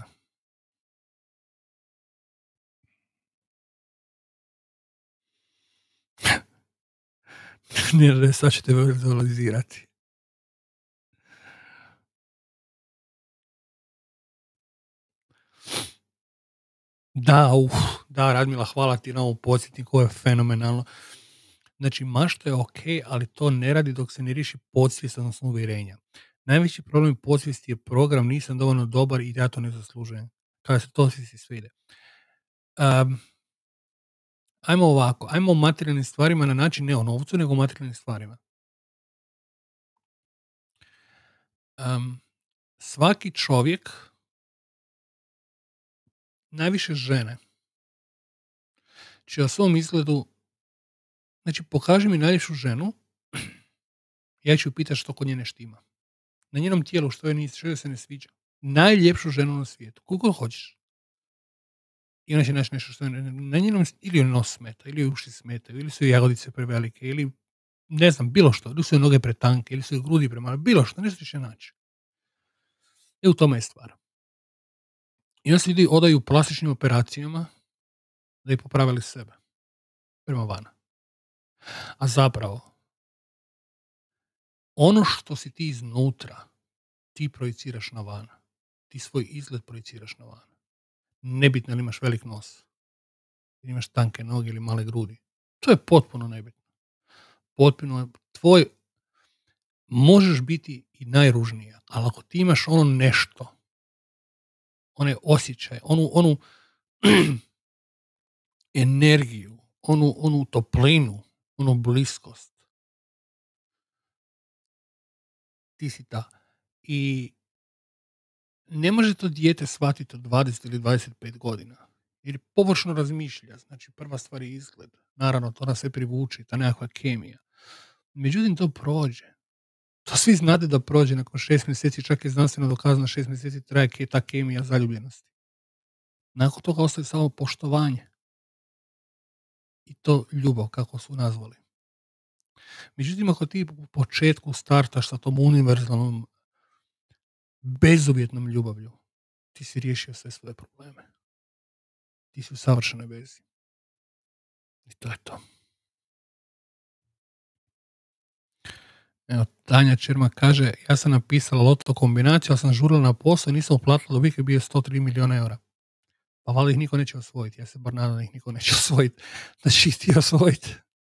Ne, ne, sad ćete vizualizirati. Da, uf, da, Radmila, hvala ti na ovom podsjetniku, ovo je fenomenalno. Znači, mašta je ok, ali to ne radi dok se ne riješi podsvijest, odnosno uvjerenja. Najveći problem podsvijesti je program, nisam dovoljno dobar i ja to ne zaslužujem. Kada se to svi svide. Um, ajmo ovako, ajmo o materijalnim stvarima na način ne o novcu, nego o materijalnim stvarima. Um, svaki čovjek, najviše žene, će o svom izgledu, znači pokaži mi najljepšu ženu, ja ću pitati što kod nje ne štima. Na njenom tijelu što je što se ne sviđa. Najljepšu ženu na svijetu, koliko hoćeš. I ona će naći nešto što je na njenom, ili joj nos smeta, ili joj uši smetaju, ili su joj jagodice prevelike, ili ne znam, bilo što, ili su joj noge pretanke, ili su joj grudi premale, bilo što, nešto će naći. I u tome je stvar. I onda se ljudi odaju plastičnim operacijama da bi popravili sebe prema vana. A zapravo, ono što si ti iznutra, ti projiciraš na vana. Ti svoj izgled projiciraš na vana. Nebitno ili imaš velik nos, ili imaš tanke noge ili male grudi. To je potpuno nebitno. Potpuno je tvoj, možeš biti i najružnija, ali ako ti imaš ono nešto, one osjećaje, onu, onu energiju, onu, onu toplinu, onu bliskost, ti si ta. I ne može to dijete shvatiti od dvadeset ili dvadeset pet godina. Jer površno razmišlja. Znači, prva stvar je izgled. Naravno, to nas sve privuče, ta nekakva kemija. Međutim, to prođe. To svi znate da prođe nakon šest mjeseci, čak je znanstveno dokazano šest mjeseci traje ta kemija zaljubljenosti. Nakon toga ostaje samo poštovanje. I to ljubav, kako su nazvali. Međutim, ako ti u početku startaš sa tom univerzalnom, bezuvjetnom ljubavlju, ti si riješio sve svoje probleme. Ti si u savršenoj vezi. I to je to. Evo, Tanja Čermak kaže, ja sam napisala loto kombinaciju, ali sam žurila na posao i nisam uplatila, uvijek je bio sto tri milijuna eura. Pa valjda ih niko neće osvojiti. Ja se bar nadam da ih niko neće osvojiti. Da će ih ti osvojiti.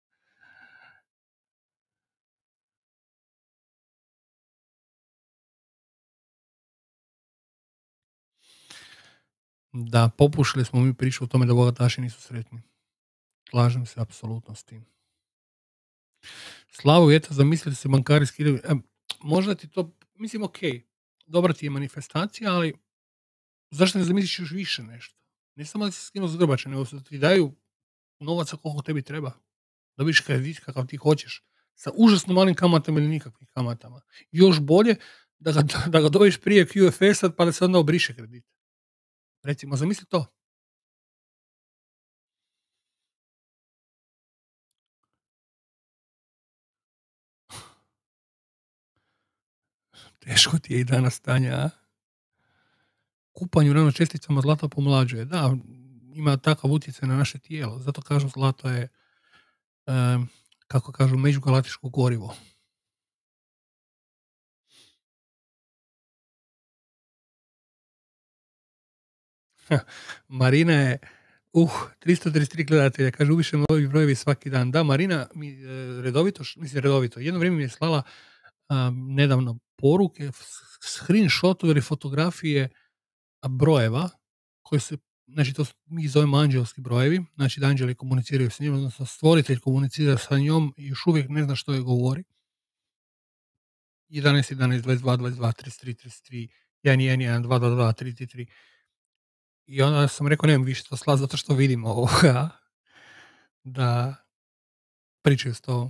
Da, popušili smo mi priču o tome da bogataši nisu sretni. Slažem se apsolutno s tim. Slavo, eto, zamislite se bankari skidaju. E, možda ti to, mislim, ok, dobra ti je manifestacija, ali zašto ne zamisliš još više nešto? Ne samo da se skinu zgrbače, nego da ti daju novaca koliko tebi treba. Dobiš kredit kakav ti hoćeš. Sa užasno malim kamatama ili nikakvim kamatama. Još bolje da ga, da ga dobiš prije Q F S-a pa da se onda obriše kredit. Recimo, zamisli to. Teško ti je i danas stanje, a? Kupanje u nanočesticama zlata pomlađuje. Da, ima takav utjecaj na naše tijelo. Zato kažu zlato je, um, kako kažu, međugalaktičko gorivo. Marina je, uh, tristo trideset tri gledatelja, kaže, uviše ovi brojevi svaki dan. Da, Marina mi e, redovito, mislim redovito, jedno vrijeme mi je slala um, nedavno poruke, screenshotove ili fotografije brojeva koji se, znači to mi ih zovemo anđelski brojevi, znači da anđeli komuniciraju s njim, odnosno stvoritelj komunicira sa njom i još uvijek ne zna što je govori. jedanaest, jedanaest, dvadeset dva, dvadeset dva, trideset tri, trideset tri, jedan, jedan, jedan, dva, dva, dva, tri, tri, tri. I onda sam rekao, nemam više to slat, zato što vidimo ovoga, da pričaju s tobom.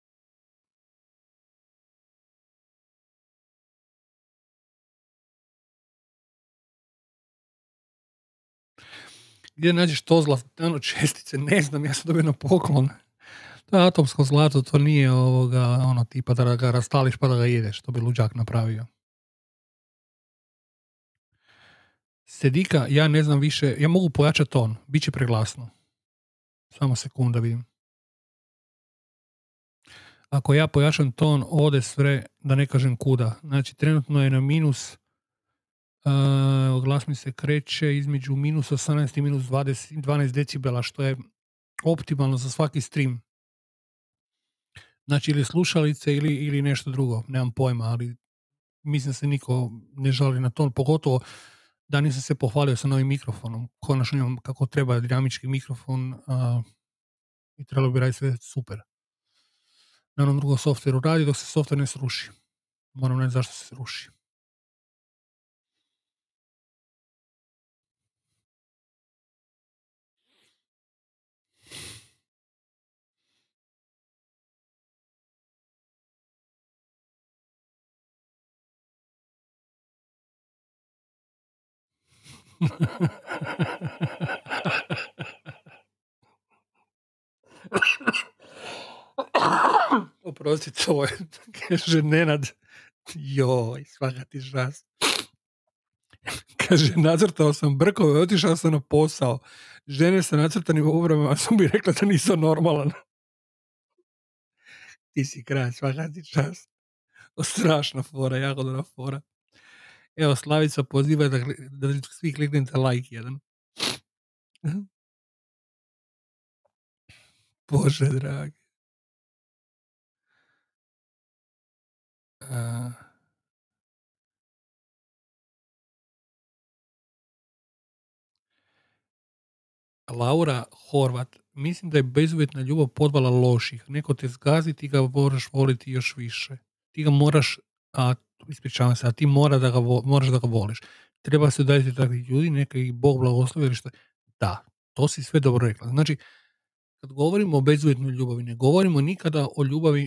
Gdje nađeš to zlatano čestice? Ne znam, ja sam dobio na poklon. To je atomsko zlato, to nije ovoga, ono tipa da ga rastališ pa da ga jedeš, to bi luđak napravio. Sedika, ja ne znam više, ja mogu pojačati ton, bit će preglasno. Samo sekunda vidim. Ako ja pojačam ton, ode sve, da ne kažem kuda. Znači, trenutno je na minus, uh, glas mi se kreće između minus osamnaest i minus dvadeset, dvanaest decibela, što je optimalno za svaki stream. Znači, ili slušalice ili, ili nešto drugo, nemam pojma, ali mislim da se niko ne žali na ton, pogotovo da nisam se pohvalio sa novim mikrofonom. Konačno imam kako treba dinamički mikrofon uh, i trebalo bi raditi sve super. Na onom drugom softveru radi dok se softver ne sruši. Moram reći zašto se sruši. Oprostite, ovo je, kaže Nenad, joj, svaka ti žast. Kaže, nacrtao sam brkove, otišao sam na posao. Žene sa nacrtanim obrama, sam bi rekla da nisam normalan. Ti si kraj, svaka ti čast. Strašna fora, jako dobra fora. Evo, Slavica poziva da, da svi kliknete like jedan. Bože dragi. Uh, Laura Horvat, mislim da je bezuvjetna ljubav podvala loših. Neko te zgazi, ti ga moraš voliti još više. Ti ga moraš, a ispričavam se, a ti mora da ga, moraš da ga voliš. Treba se udaviti takvih ljudi, neka ih Bog blagoslovi ili što. Da, to si sve dobro rekla. Znači, kad govorimo o bezuvjetnoj ljubavi, ne govorimo nikada o ljubavi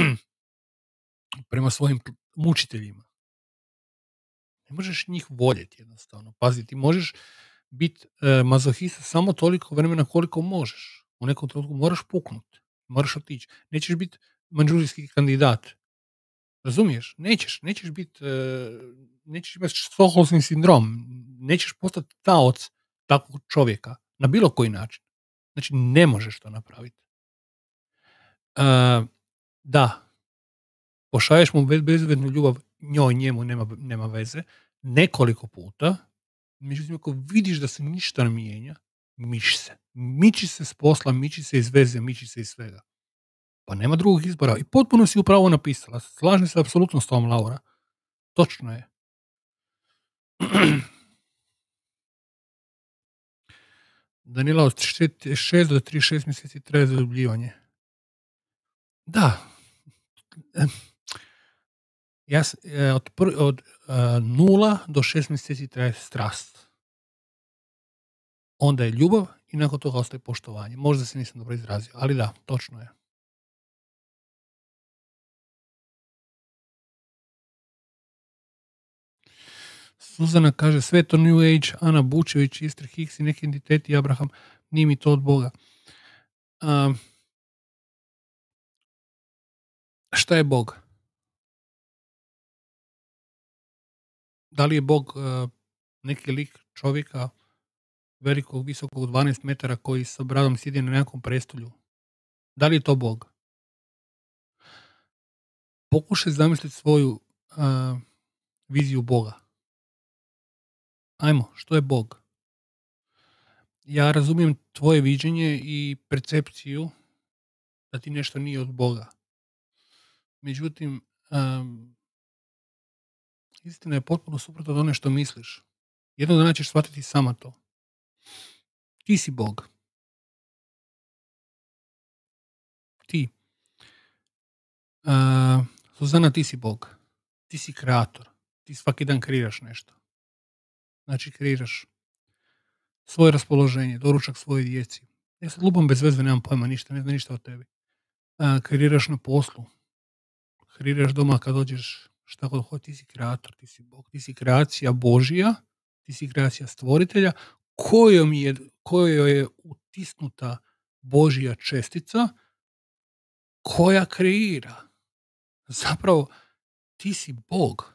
prema svojim mučiteljima. Ne možeš njih voljeti jednostavno. Pazi, ti možeš biti e, mazohista samo toliko vremena koliko možeš. U nekom trenutku moraš puknuti. moraš otići. Nećeš biti manđurijski kandidat. Razumiješ? Nećeš, nećeš biti, nećeš imati stokholmski sindrom, nećeš postati taoc takvog čovjeka, na bilo koji način. Znači, ne možeš to napraviti. Uh, da, pošalješ mu bezveznu ljubav, njoj, njemu nema, nema veze, nekoliko puta, međutim, ako vidiš da se ništa ne mijenja, miši se. Miči se s posla, miči se iz veze, miči se iz svega. Pa nema drugog izbora. I potpuno si upravo napisala. Slažem se apsolutno s tom, Laura. Točno je. Danila, od šest do trideset šest mjeseci traje zaljubljivanje. Da. Ja, od, pr- od uh, nula do šest mjeseci traje strast. Onda je ljubav i nakon toga ostaje poštovanje. Možda se nisam dobro izrazio, ali da, točno je. Suzana kaže, sve to New Age, Ana Bučević, Ister Hicks i neki entiteti, Abraham, nije mi to od Boga. Um, šta je Bog? Da li je Bog uh, neki lik čovjeka velikog, visokog, dvanaest metara koji sa bradom sjedi na nekakvom prestolju? Da li je to Bog? Pokušaj zamisliti svoju uh, viziju Boga. Ajmo, što je Bog? Ja razumijem tvoje viđenje i percepciju da ti nešto nije od Boga. Međutim, um, istina je potpuno suprotno od one što misliš. Jednog dana ćeš shvatiti sama to. Ti si Bog. Ti. Uh, Suzana, ti si Bog. Ti si kreator. Ti svaki dan kreiraš nešto. Znači, kreiraš svoje raspoloženje, doručak svojoj djeci. Ja sad lupam bez veze, nemam pojma ništa, ne znam ništa o tebi. Uh, kreiraš na poslu. Kreiraš doma kad dođeš, šta god hoće, ti si kreator, ti si Bog, ti si kreacija Božija, ti si kreacija stvoritelja, kojom je, kojoj je utisnuta Božja čestica, koja kreira. Zapravo, ti si Bog.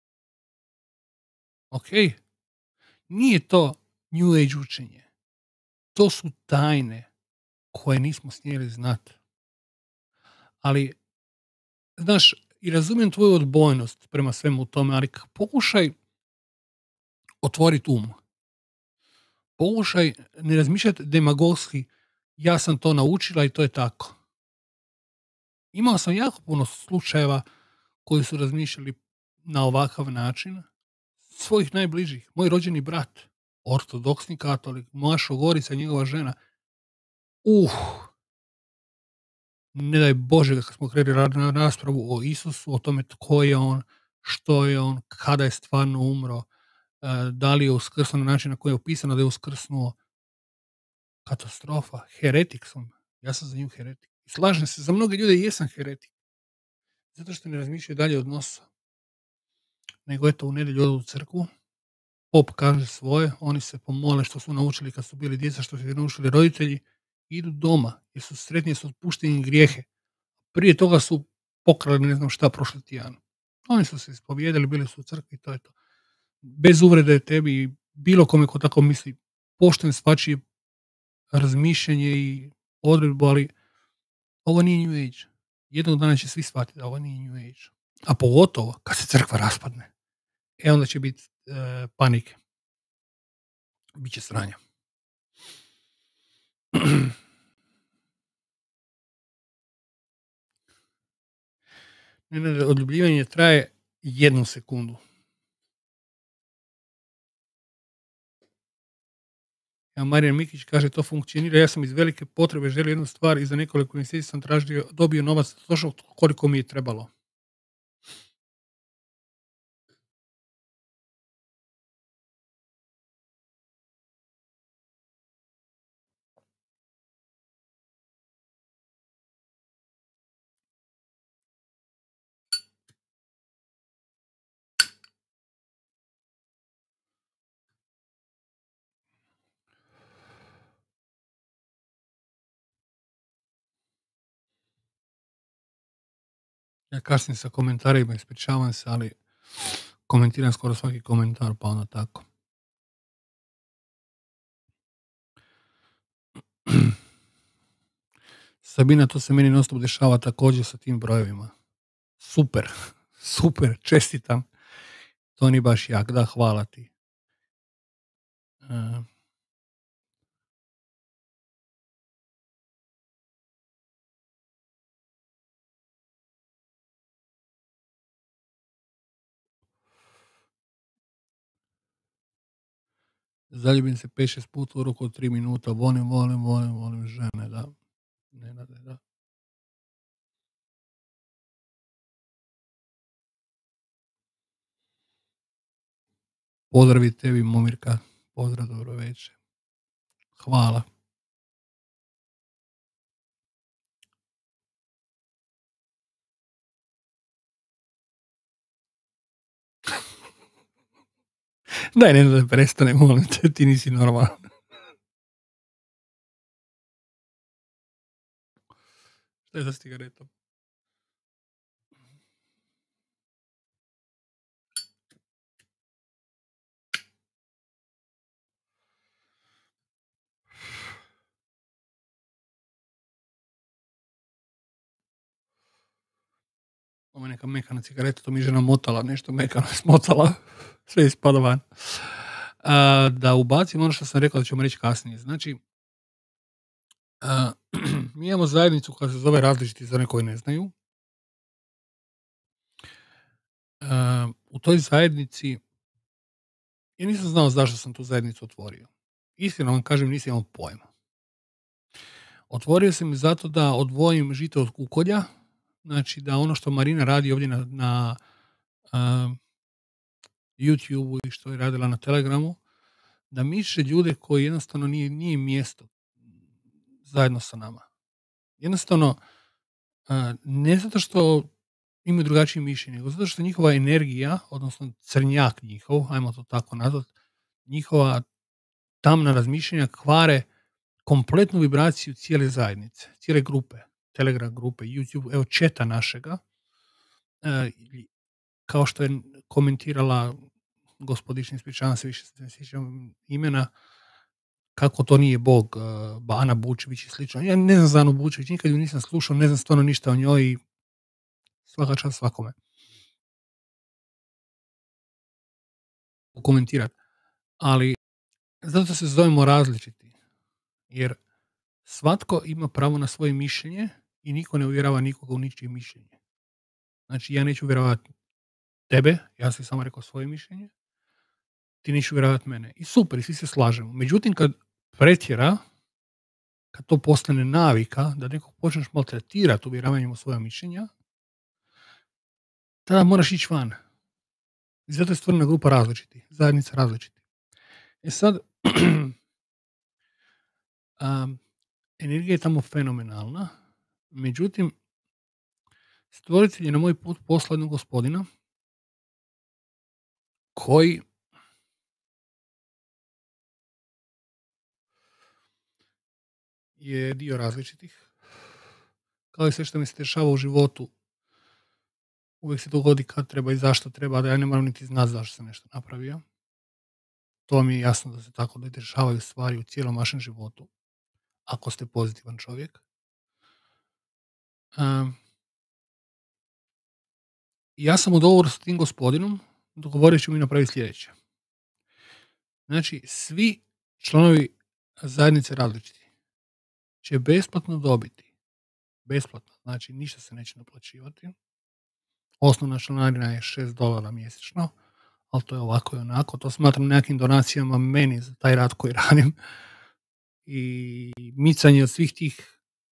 Ok? Nije to New Age učenje. To su tajne koje nismo smjeli znati. Ali, znaš, i razumijem tvoju odbojnost prema svemu tome, ali pokušaj otvoriti um. Pokušaj ne razmišljati demagogski, ja sam to naučila i to je tako. Imao sam jako puno slučajeva koji su razmišljali na ovakav način, svojih najbližih. Moj rođeni brat, ortodoksni katolik, Mašo Gorica, njegova žena. Uh, ne daj Bože kad smo krenuli na raspravu o Isusu, o tome tko je on, što je on, kada je stvarno umro, da li je uskrsnuo na način na koji je opisano da je uskrsnuo. Katastrofa, heretik sam. Ja sam za nju heretik. I slažem se, za mnoge ljude jesam heretik. Zato što ne razmišljaju dalje od nosa. Nego eto, u nedjelju odu u crkvu, pop kaže svoje, oni se pomole što su naučili kad su bili djeca, što su naučili roditelji, idu doma, jer su sretnije su otpušteni grijehe. Prije toga su pokrali ne znam šta prošli tjedan. Oni su se ispovijedili, bili su u crkvi, to je to. Bez uvrede tebi i bilo kome ko tako misli, pošten svačije razmišljanje i odredbu, ali ovo nije New Age. Jednog dana će svi shvatiti da ovo nije New Age. A pogotovo kad se crkva raspadne. E onda će biti e, panike. Biće sranja. Odljubljivanje traje jednu sekundu. Ja, Marijan Mikić kaže, to funkcionira, ja sam iz velike potrebe želio jednu stvar i za nekoliko mjeseci sam tražio, dobio novac točno koliko mi je trebalo. Ja kasnim sa komentarima, ispričavam se, ali komentiram skoro svaki komentar, pa ono tako. Sabina, to se meni non stop dešava također sa tim brojevima. Super, super, čestitam. To ni baš jak, da, hvala ti. Uh, Zaljubim se pet šest puta u roku od tri minuta, volim, volim, volim, volim žene, da. Ne, ne, da. Pozdravi tebi, Momirka. Pozdrav, dobro večer. Hvala. Daj, ne da prestane, molim te, ti nisi normalan. Šta je za s cigaretom? Ovo je neka mekana cigareta, to mi je žena motala, nešto mekano je smotala, sve je ispada van. A, da ubacim ono što sam rekao da ćemo reći kasnije. Znači, a, mi imamo zajednicu koja se zove Različiti za one koji ne znaju. A, u toj zajednici, ja nisam znao zašto sam tu zajednicu otvorio. Iskreno vam kažem, nisam imao pojma. Otvorio sam zato da odvojim žito od kukolja, znači da ono što Marina radi ovdje na, na uh, YouTube-u i što je radila na Telegramu, da miše ljude koji jednostavno nije, nije mjesto zajedno sa nama. Jednostavno, uh, ne zato što imaju drugačije mišljenje, nego zato što njihova energija, odnosno crnjak njihov, ajmo to tako nazvati, njihova tamna razmišljenja kvare kompletnu vibraciju cijele zajednice, cijele grupe, Telegram grupe, YouTube, evo četa našega, e, kao što je komentirala gospodični, ispričavam se, više se ne sjećam imena, kako to nije Bog, uh, Ana Bučević i slično. Ja ne znam za Anu Bučević, nikad ju nisam slušao, ne znam stvarno ništa o njoj i svaka čast svakome. Komentirati. Ali zato se zovemo različiti, jer svatko ima pravo na svoje mišljenje i niko ne uvjerava nikoga u ničije mišljenje. Znači, ja neću uvjeravati tebe, ja sam samo rekao svoje mišljenje, ti neću uvjeravati mene. I super, i svi se slažemo. Međutim, kad pretjera, kad to postane navika, da nekog počneš maltretirati uvjeravanjem u svoja mišljenja, tada moraš ići van. I zato je stvorena grupa različiti, zajednica različiti. E sad, um, energija je tamo fenomenalna, međutim, stvoritelj je na moj put poslao jednog gospodina koji je dio različitih. Kao i sve što mi se dešava u životu, uvijek se dogodi kad treba i zašto treba, da ja ne moram niti znati zašto sam nešto napravio. To mi je jasno da se tako da dešavaju stvari u cijelom vašem životu, ako ste pozitivan čovjek. Um, ja sam u dogovoru s tim gospodinom, dogovorit ću mi napraviti sljedeće. Znači, svi članovi zajednice različiti će besplatno dobiti, besplatno, znači ništa se neće naplaćivati. Osnovna članarina je šest dolara mjesečno, ali to je ovako i onako. To smatram nekim donacijama meni za taj rad koji radim. I micanje od svih tih,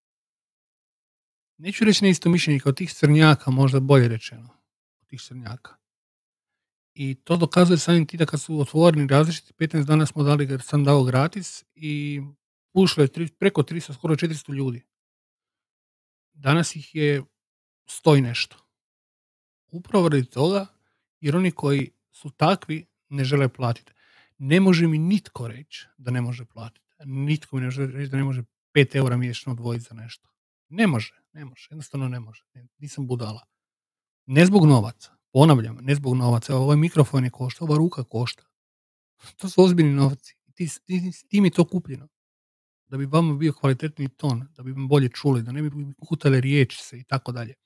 neću reći neisto mišljenje, kao tih crnjaka, možda bolje rečeno, od tih crnjaka. I to dokazuje samim ti da kad su otvoreni različiti, petnaest dana smo dali, jer sam dao gratis i ušlo je tri, preko tristo, skoro četiristo ljudi. Danas ih je sto i nešto. Upravo radi toga, jer oni koji su takvi ne žele platiti. Ne može mi nitko reći da ne može platiti. Nitko mi ne može reći da ne može pet eura mjesečno odvojiti za nešto. Ne može, ne može, jednostavno ne može. Nisam budala. Ne zbog novaca. Ponavljam, ne zbog novaca. Ovaj mikrofon je košta, ova ruka košta. To su ozbiljni novci. Ti, ti, tim je to kupljeno. Da bi vama bio kvalitetni ton, da bi vam bolje čuli, da ne bi kutale riječi se i tako dalje.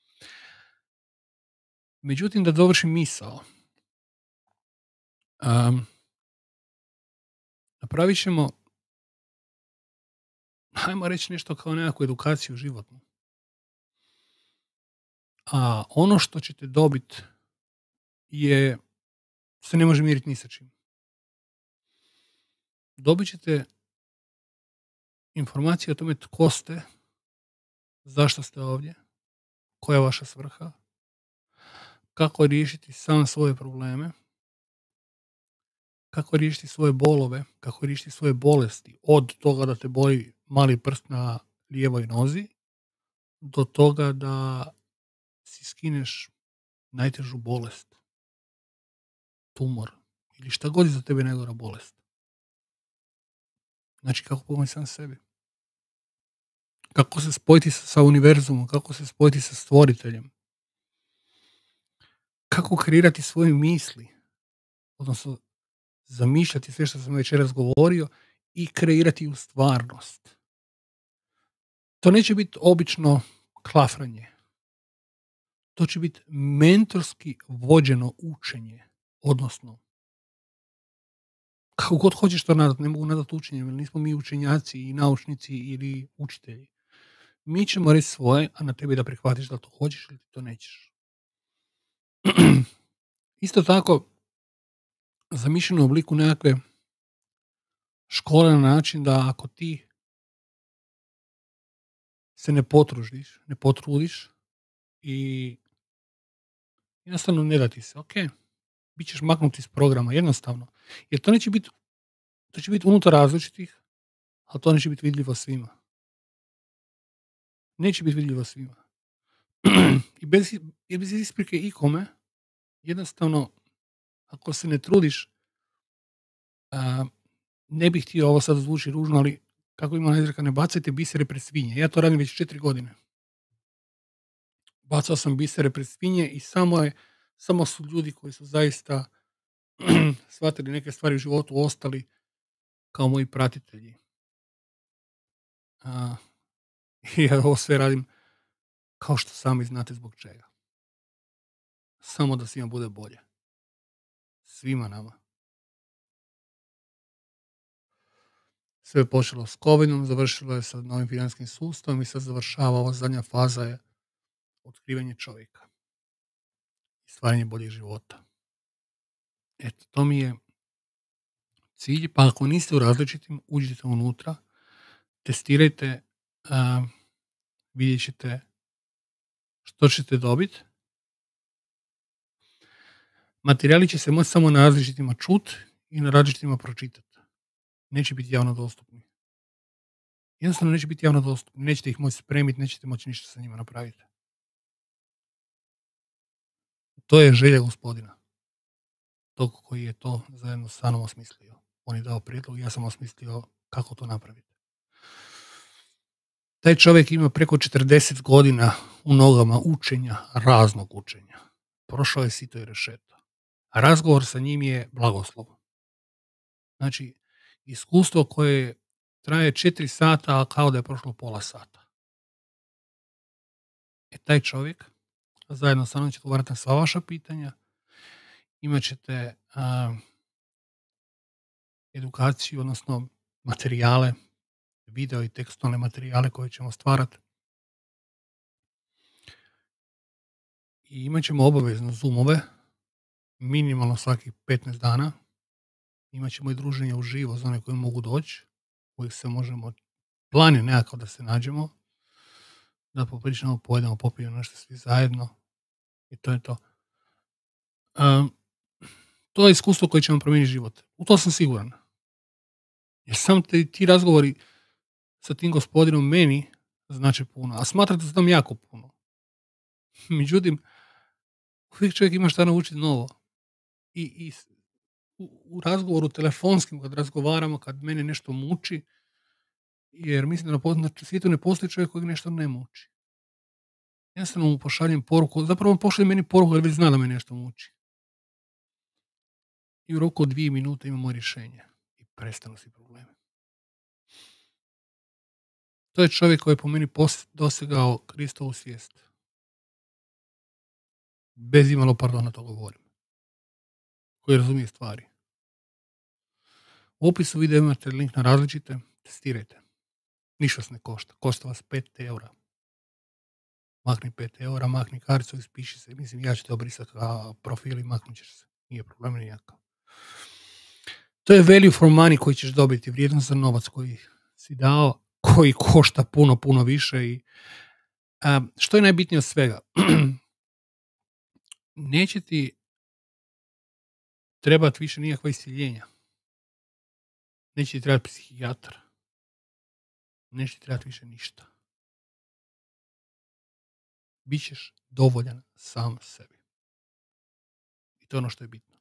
Međutim, da dovršim misao. Um, napravit ćemo, hajmo reći nešto kao nekakvu edukaciju životnu. A ono što ćete dobiti je, se ne može mjeriti ni sa čim. Dobit ćete informacije o tome tko ste, zašto ste ovdje, koja je vaša svrha, kako riješiti sam svoje probleme, kako riješiti svoje bolove, kako riješiti svoje bolesti, od toga da te boli mali prst na lijevoj nozi, do toga da si skineš najtežu bolest, tumor, ili šta god je za tebe najgora bolest. Znači, kako pomoći sam sebi. Kako se spojiti sa univerzumom, kako se spojiti sa stvoriteljem. Kako kreirati svoje misli, odnosno zamišljati sve što sam večeras govorio i kreirati u stvarnost. To neće biti obično klafranje. To će biti mentorski vođeno učenje, odnosno kako god hoćeš to nazvat, ne mogu nazvat učenjem, jer nismo mi učenjaci i naučnici ili učitelji. Mi ćemo reći svoje, a na tebi da prihvatiš da to hoćeš ili to nećeš. Isto tako, zamišljeno u obliku nekakve škole na način da ako ti se ne potrudiš, ne potrudiš i jednostavno ne da ti se, ok, bit ćeš maknuti iz programa, jednostavno. Jer to neće biti, to će biti unutar različitih, ali to neće biti vidljivo svima. Neće biti vidljivo svima. I bez, bez isprike ikome, jednostavno, ako se ne trudiš, a, ne bih htio ovo sad zvuči ružno, ali kako ima izreka, ne bacajte bisere pred svinje. Ja to radim već četiri godine. Bacao sam bisere pred svinje i samo, je, samo su ljudi koji su zaista shvatili neke stvari u životu ostali kao moji pratitelji. A, I ja ovo sve radim kao što sami znate zbog čega. Samo da svima bude bolje. Svima nama. Sve je počelo s covidom, završilo je sa novim financijskim sustavom i sad završava ova zadnja faza je otkrivanje čovjeka i stvaranje boljeg života. Eto, to mi je cilj, pa ako niste u različitim, uđite unutra, testirajte, uh, vidjet ćete što ćete dobiti. Materijali će se moći samo na različitima čut i na različitima pročitati. Neće biti javno dostupni. Jednostavno neće biti javno dostupni. Nećete ih moći spremiti, nećete moći ništa sa njima napraviti. To je želja gospodina. Tog koji je to zajedno sa mnom osmislio. On je dao prijedlog i ja sam osmislio kako to napraviti. Taj čovjek ima preko četrdeset godina u nogama učenja, raznog učenja. Prošao je sito i rešeto. A razgovor sa njim je blagoslov. Znači, iskustvo koje traje četiri sata, a kao da je prošlo pola sata. E taj čovjek, zajedno sa mnom će odgovarati na sva vaša pitanja, imat ćete a, edukaciju, odnosno materijale, video i tekstualne materijale koje ćemo stvarati. I imat ćemo obavezno zoomove, minimalno svakih petnaest dana. Imat ćemo i druženje uživo za one koji mogu doći, kojih se možemo, plan je nekako da se nađemo, da popričamo, pojedemo, popijemo nešto svi zajedno i to je to. Um, to je iskustvo koje će vam promijeniti život. U to sam siguran. Jer sam te, ti razgovori sa tim gospodinom meni znače puno, a smatrate da znam jako puno. Međutim, uvijek čovjek ima šta naučiti novo. I, i u, u razgovoru telefonskim, kad razgovaramo, kad mene nešto muči, jer mislim da na svijetu ne postoji čovjek kojeg nešto ne muči. jednostavno mu pošaljem poruku, zapravo on pošalje meni poruku jer već zna da me nešto muči. I u roku od dvije minute imamo rješenje. I prestanu si problemi. To je čovjek koji je po meni dosegao Kristovu svijest. Bez imalo pardona to govorim. Koji razumije stvari. U opisu videa imate link na različite, testirajte. Ništa vas ne košta. Košta vas pet eura. Makni pet eura, makni karticu, ispiši se. Mislim, ja ću te obrisati profil i maknut ćeš se. Nije problem nijakav. To je value for money koji ćeš dobiti. Vrijednost za novac koji si dao, koji košta puno, puno više. I, a, što je najbitnije od svega? Neće ti trebati više nikakva isciljenja. Neće ti trebati psihijatar. Neće ti trebati više ništa. Bićeš dovoljan sam sebi. I to je ono što je bitno.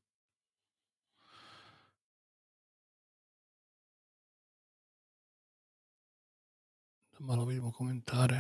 Da malo vidimo komentare.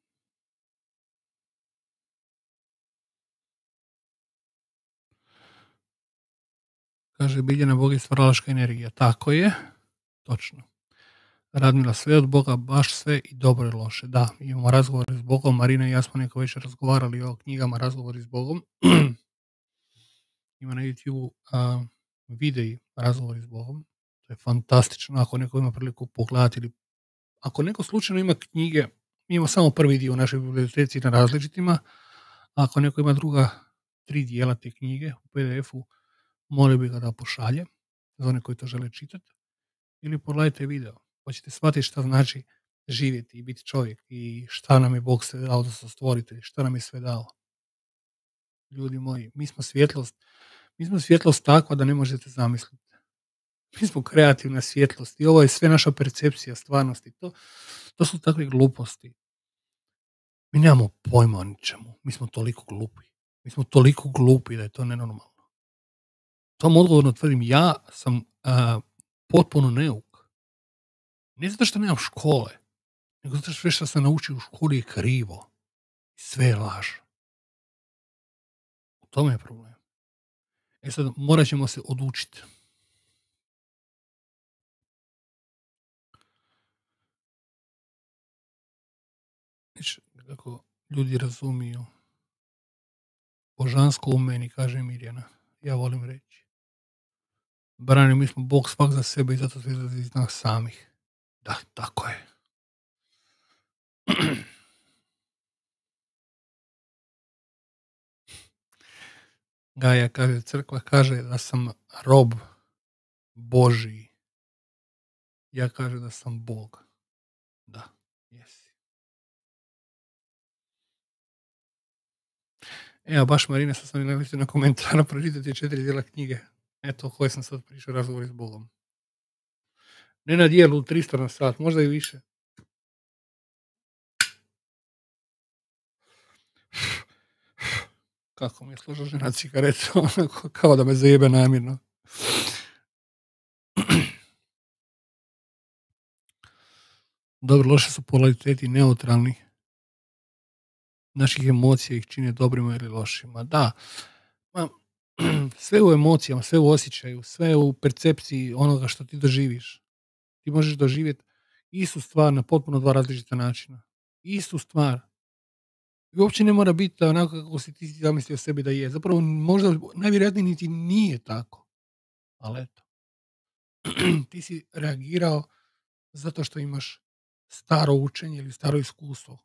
Kaže, Biljana, Bog je stvaralačka energija. Tako je. Točno. Radmila, sve od Boga, baš sve i dobro i loše. Da, imamo razgovore s Bogom. Marina i ja smo neko već razgovarali o knjigama Razgovori s Bogom. Ima na YouTube a, videi Razgovori s Bogom. To je fantastično. Ako neko ima priliku pogledati ili ako neko slučajno ima knjige, mi imamo samo prvi dio u našoj biblioteci na različitima, a ako neko ima druga tri dijela te knjige u pe de efu, molio bi ga da pošalje za one koji to žele čitati, ili pogledajte video, pa ćete shvatiti šta znači živjeti i biti čovjek i šta nam je Bog sve dao da se stvoritelj, šta nam je sve dao. Ljudi moji, mi smo svjetlost, mi smo svjetlost takva da ne možete zamisliti. Mi smo kreativna svjetlost i ovo je sve naša percepcija stvarnosti. To, to su takve gluposti. Mi nemamo pojma o ničemu. Mi smo toliko glupi. Mi smo toliko glupi da je to nenormalno. Tom odgovorno tvrdim, ja sam a, potpuno neuk. Ne zato što nemam škole, nego zato što sve što sam naučio u školi je krivo. Sve je laž. U tome je problem. E sad, morat ćemo se odučiti. Znači, kako ljudi razumiju božansko u meni, kaže Mirjana. Ja volim reći. Brani, mi smo Bog svak za sebe i zato se izlazi iz nas samih. Da, tako je. Gaja kaže, crkva kaže da sam rob Božiji. Ja kažem da sam Bog. Da, jesi. Evo, baš Marina, sad sam naletio na komentara, pročitati četiri dijela knjige. Eto, koje sam sad pričao, Razgovori s Bogom. Ne na dijelu, tristo na sat, možda i više. Kako mi je složila žena cigaretu, onako, kao da me zajebe namjerno. Dobro, loše su polariteti neutralni. Naših emocija ih čine dobrima ili lošima. Da, ma, sve u emocijama, sve u osjećaju, sve u percepciji onoga što ti doživiš. Ti možeš doživjeti istu stvar na potpuno dva različita načina. Istu stvar. I uopće ne mora biti onako kako si ti zamislio sebi da je. Zapravo možda najvjerojatnije niti nije tako. Ali eto. Ti si reagirao zato što imaš staro učenje ili staro iskustvo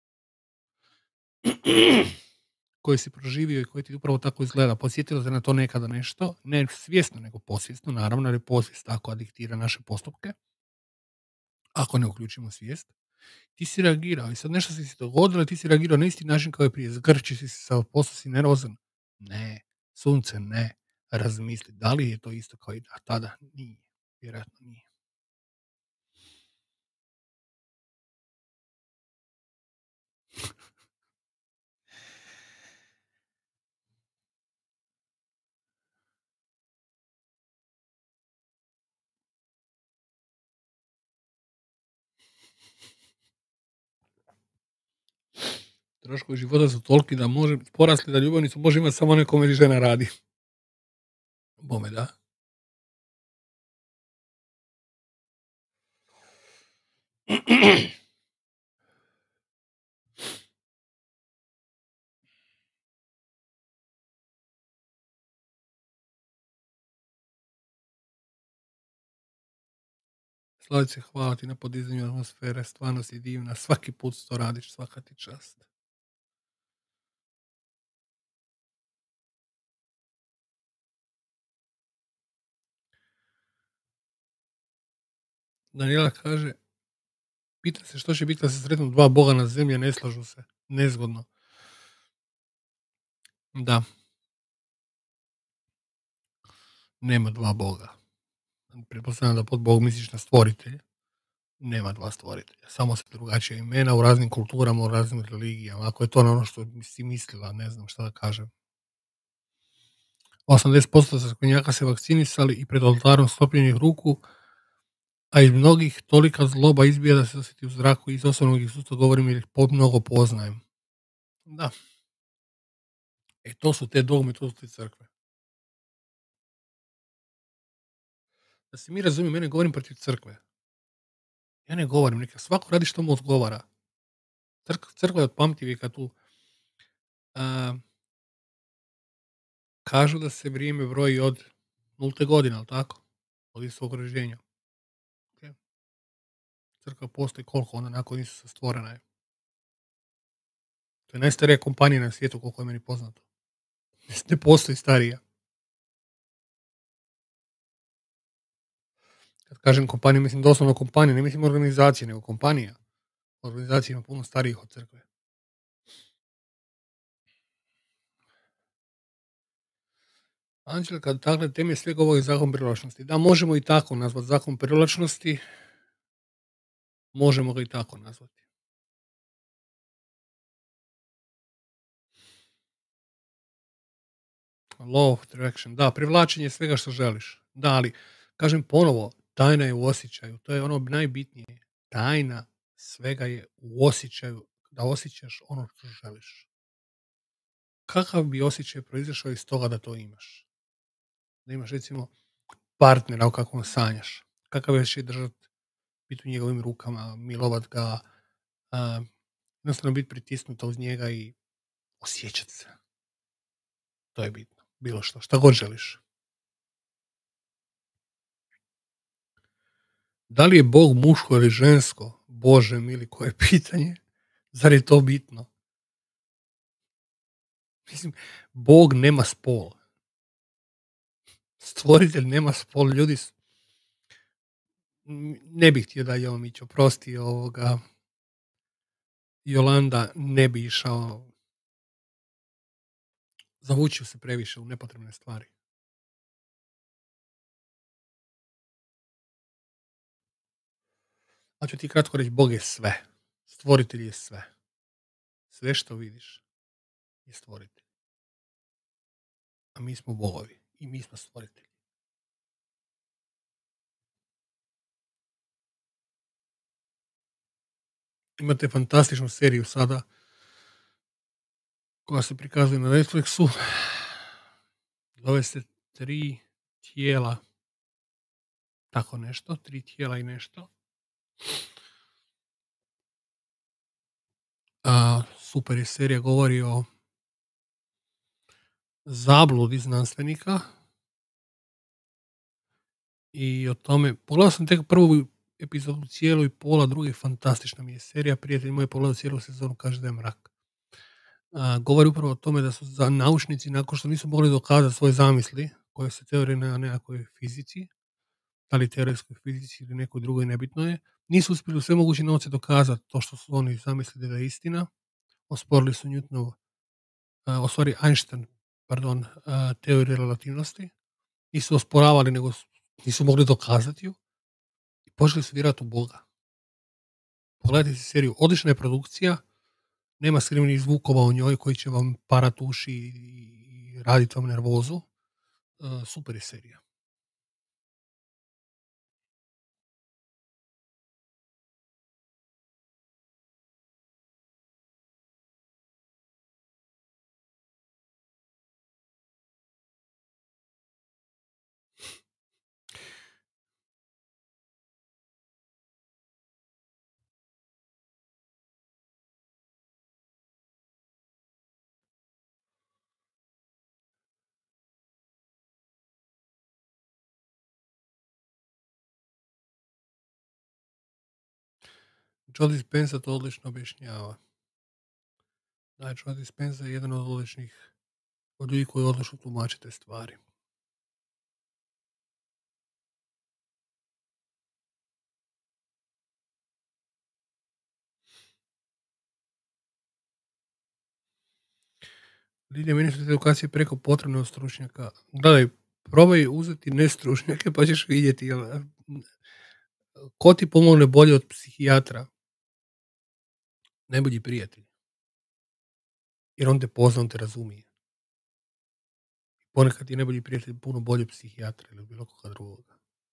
koje si proživio i koje ti upravo tako izgleda. Posjetilo se na to nekada nešto, ne svjesno nego posvjesno, naravno, jer je posvijest tako adiktira naše postupke. Ako ne uključimo svijest, ti si reagirao i sad nešto si se dogodilo, ti si reagirao na isti način kao i prije, zgrči si se, sa postao si nervozan. Ne, sunce, ne. Razmisli, da li je to isto kao i da tada? Nije, vjerojatno nije. troškovi života su toliki da može porasli da ljubavnicu može imati samo onaj kome žena radi. Bome da. Slavice, hvala ti na podizanju atmosfere, stvarno si divna, svaki put to radiš, svaka ti čast. Daniela kaže, pita se što će biti da se sretnu dva boga na zemlji, ne slažu se. Nezgodno. Da. Nema dva boga. Pretpostavljam da pod Bog misliš na stvoritelje. Nema dva stvoritelja. Samo se drugačija imena u raznim kulturama, u raznim religijama. Ako je to ono što si mislila, ne znam šta da kažem. osamdeset posto crkvenjaka se vakcinisali i pred oltarom sklopljenih ruku, a iz mnogih tolika zloba izbija da se osjeti u zraku i iz osobnog iskustva govorim jer ih mnogo poznajem. Da. E, to su te dogme, to su te crkve. Da se mi razumijemo, ja ne govorim protiv crkve. Ja ne govorim, neka svako radi što mu odgovara. Crk- crkva je od pamtivijeka tu. A, kažu da se vrijeme broji od nulte godine, ali tako? Od svog rođenja. Okay. Crkva postoji koliko onda nakon Isusa stvorena je. To je najstarija kompanija na svijetu, koliko je meni poznato. Ne postoji starija. Kad kažem kompanija, mislim doslovno kompanija, ne mislim organizacije, nego kompanija. Organizacija ima puno starijih od crkve. Anđelka, dakle, temelj svega ovog je zakon privlačnosti. Da, možemo i tako nazvati zakon privlačnosti. Možemo ga i tako nazvati. Law of attraction. Da, privlačenje svega što želiš. Da, ali, kažem ponovo, tajna je u osjećaju. To je ono najbitnije. Tajna svega je u osjećaju. Da osjećaš ono što želiš. Kakav bi osjećaj proizašao iz toga da to imaš? Da imaš, recimo, partnera o kakvom sanjaš. Kakav je će držati, biti u njegovim rukama, milovat ga, a, jednostavno biti pritisnuta uz njega i osjećati se. To je bitno. Bilo što. Šta god želiš. Da li je Bog muško ili žensko? Bože mili, koje pitanje? Zar je to bitno? Mislim, Bog nema spol. Stvoritelj nema spol. Ljudi su... Ne bih htio da je ovo Mić, oprosti ovoga. Jolanda ne bi išao. Zavučio se previše u nepotrebne stvari. A ću ti kratko reći, Bog je sve. Stvoritelj je sve. Sve što vidiš je stvoritelj. A mi smo bogovi i mi smo stvoritelji. Imate fantastičnu seriju sada koja se prikazuje na Netflixu. Zove se Tri tijela. Tako nešto. Tri tijela i nešto. A, super je serija, govori o zabludi znanstvenika i o tome, pogledao sam tek prvu epizodu cijelu i pola, druge, fantastična mi je serija, prijatelj moj je pogledao cijelu sezonu, kaže da je mrak. A, govori upravo o tome da su za naučnici, nakon što nisu mogli dokazati svoje zamisli, koje se teorije na nekakvoj fizici, da li teoretskoj fizici ili nekoj drugoj, nebitno je, nisu uspjeli u sve moguće novce dokazati to što su oni zamislili da je istina. Osporili su Newtonov, uh, osvari Einstein, pardon, uh, teoriju relativnosti. Nisu osporavali, nego nisu mogli dokazati ju. I počeli su vjerati u Boga. Pogledajte si seriju, odlična je produkcija, nema skrivenih zvukova u njoj koji će vam parat uši i raditi vam nervozu. Uh, super je serija. Joe Dispenza to odlično objašnjava. Znači, Joe Dispenza je jedan od odličnih, od ljudi koji odlično tumače te stvari. Lidija, meni su te edukacije preko potrebne od stručnjaka. Gledaj, probaj uzeti nestručnjake pa ćeš vidjeti. Jel, ko ti pomogne bolje od psihijatra? Najbolji prijatelj. Jer on te pozna, on te razumije. Ponekad je najbolji prijatelj puno bolje psihijatra ili bilo koga drugoga.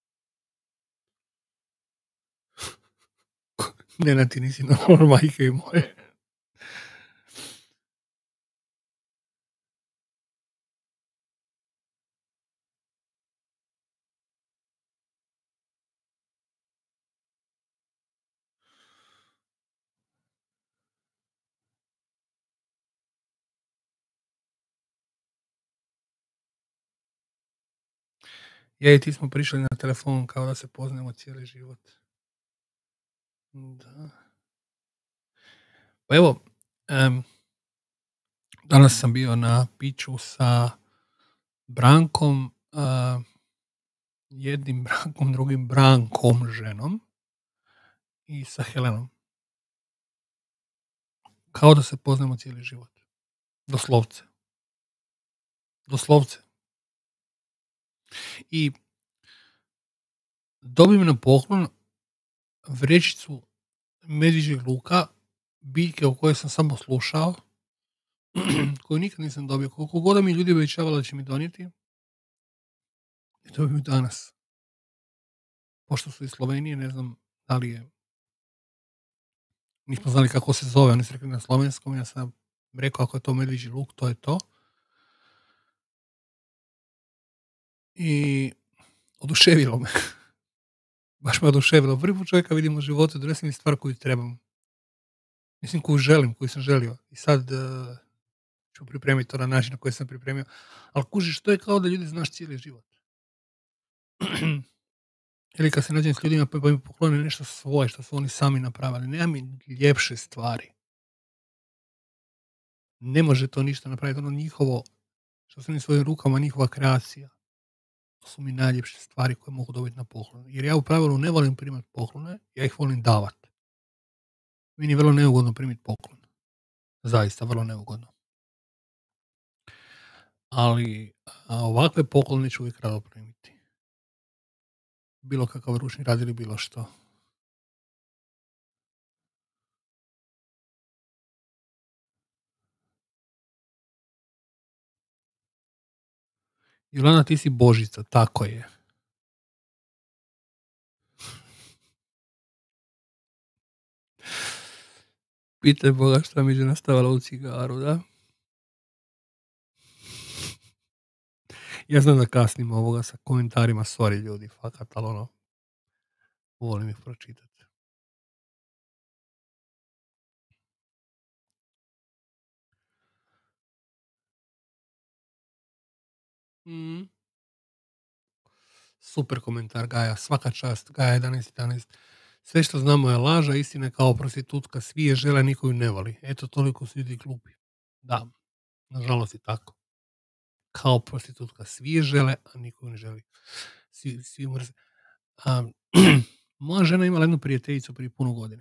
Ne, na ti nisi normalno, majke i moje. Ja i ti smo prišli na telefon kao da se poznajemo cijeli život. Da. Pa evo, um, danas sam bio na piću sa Brankom, uh, jednim Brankom, drugim Brankom ženom i sa Helenom. Kao da se poznajemo cijeli život. Doslovce. Doslovce. I dobim na poklon vrećicu medvjeđeg luka, biljke o kojoj sam samo slušao, koju nikad nisam dobio. Koliko god mi ljudi obećavali da će mi donijeti, i to bi danas. Pošto su iz Slovenije, ne znam da li je, nismo znali kako se zove, oni su rekli na slovenskom, ja sam rekao ako je to medvjeđi luk, to je to. I oduševilo me. Baš me oduševilo. Prvi put čovjeka vidim u životu, donesi mi stvar koju trebam. Mislim, koju želim, koju sam želio. I sad uh, ću pripremiti to na način na koji sam pripremio. Ali kužiš, to je kao da ljudi znaš cijeli život. Ili kad se nađem s ljudima pa mi poklone nešto svoje, što su oni sami napravili. Nema mi ljepše stvari. Ne može to ništa napraviti. Ono njihovo, što su oni svojim rukama, njihova kreacija. To su mi najljepše stvari koje mogu dobiti na poklon. Jer ja u pravilu ne volim primati poklone, ja ih volim davati. Meni je vrlo neugodno primiti poklon. Zaista, vrlo neugodno. Ali a ovakve poklone ću uvijek rado primiti. Bilo kakav ručni rad ili bilo što. Jolana, ti si Božica, tako je. Pitaj Boga šta mi je nastavila u cigaru, da? Ja znam da kasnim ovoga sa komentarima, sorry ljudi, fakat, ali ono, volim ih pročitati. Mm. Super komentar, Gaja, svaka čast, Gaja jedanaest jedanaest. Sve što znamo je laža, istina je kao prostitutka, svi je žele, niko ju ne voli. Eto, toliko su ljudi glupi. Da, nažalost je tako. Kao prostitutka, svi je žele, a niko ju ne želi. Svi, svi mrze. Um, moja žena imala jednu prijateljicu prije puno godina.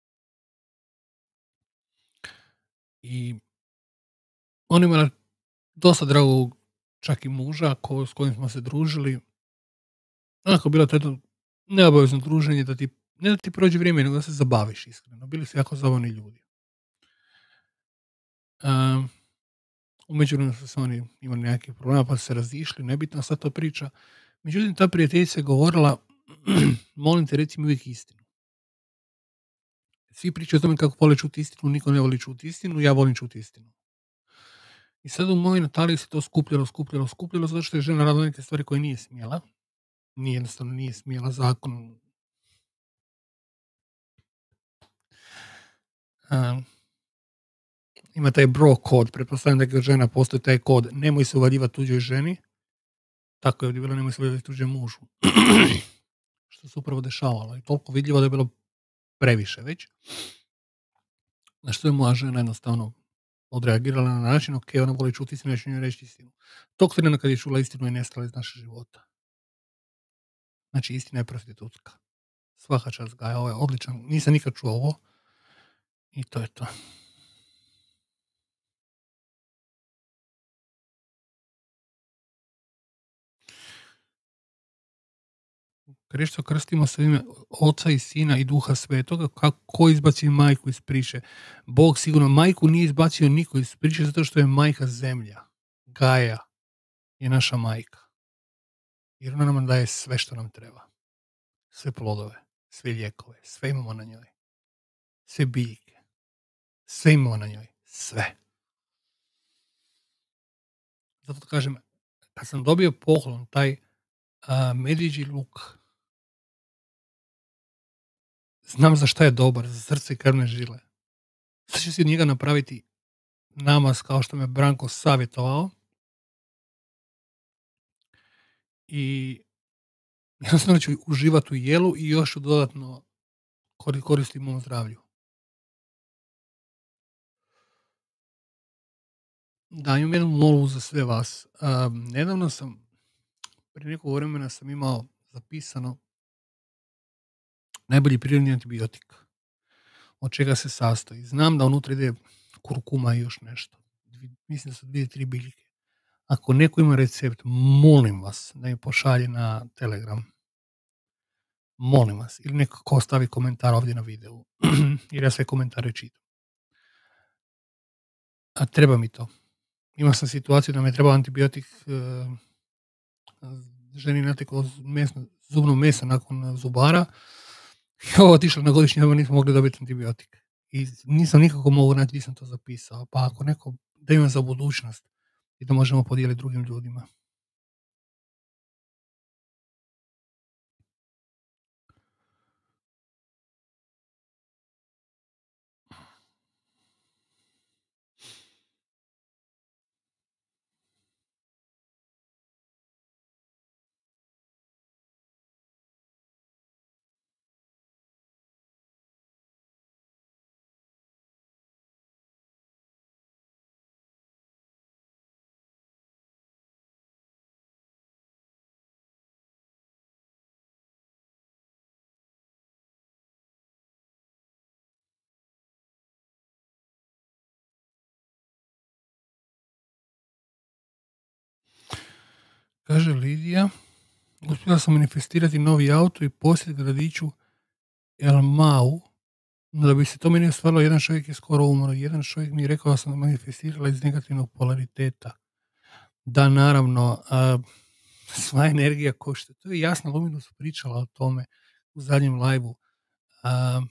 I ona imala dosta dragog čak i muža ko, s kojim smo se družili. Onako bilo to jedno neobavezno druženje, da ti, ne da ti prođe vrijeme, nego da se zabaviš iskreno. Bili su jako zabavni ljudi. Um, u međuvremenu su se oni imali nekakvih problema pa su se razišli, nebitno sad to priča. Međutim, ta prijateljica je govorila, molim te, reci mi uvijek istinu. Svi pričaju o tome kako vole čuti istinu, niko ne voli čuti istinu, ja volim čuti istinu. I sad u mojoj Nataliji se to skupljalo, skupljalo, skupljalo, zato što je žena radila neke stvari koje nije smjela. Nije, jednostavno nije smjela, zakon. Um, ima taj bro kod, pretpostavljam da je žena postoji taj kod, nemoj se uvaljivati tuđoj ženi, tako je ovdje bilo, nemoj se uvaljivati tuđem mužu. Što se upravo dešavalo. I toliko vidljivo da je bilo previše već. Na što je moja žena jednostavno odreagirala na način, ok, ona voli čuti istinu, neću njoj reći istinu. Tog trena kad je čula istinu i nestala iz našeg života. Znači, istina je prostitutka. Svaka čast Gaja, ovo je odličan, nisam nikad čuo ovo. I to je to. Kršto krstimo se u ime Oca i Sina i Duha Svetoga, kako izbaci majku iz priče. Bog sigurno majku nije izbacio niko iz priče zato što je majka zemlja. Gaja je naša majka. Jer ona nam daje sve što nam treba. Sve plodove, sve lijekove, sve imamo na njoj. Sve biljke. Sve imamo na njoj. Sve. Zato kažem, kad sam dobio poklon, taj a, medvjeđi luk, znam za šta je dobar, za srce i krvne žile. Sad ću si od njega napraviti namaz kao što me Branko savjetovao. I jednostavno ću uživati u jelu i još dodatno koristiti mom zdravlju. Da, imam jednu molbu za sve vas. Um, nedavno sam, prije nekog vremena sam imao zapisano najbolji prirodni antibiotik. Od čega se sastoji. Znam da unutra ide kurkuma i još nešto. Mislim da su dvije, tri biljke. Ako neko ima recept, molim vas da mi pošalje na Telegram. Molim vas. Ili neko ko stavi komentar ovdje na videu. Jer ja sve komentare čitam. A treba mi to. Imao sam situaciju da me treba antibiotik, uh, ženi nateklo mesno, zubno meso nakon zubara. I ovo otišla na godišnji odmor, nismo mogli dobiti antibiotik. I nisam nikako mogu naći, nisam to zapisao. Pa ako neko da ima za budućnost i da možemo podijeliti drugim ljudima. Kaže Lidija, uspjela sam manifestirati novi auto i posjet gradiću El Mau. No, da bi se to meni ostvarilo, jedan čovjek je skoro umro. Jedan čovjek mi je rekao da sam manifestirala iz negativnog polariteta. Da, naravno, a, sva energija košta. To je Jasna Luminus pričala o tome u zadnjem live-u. A,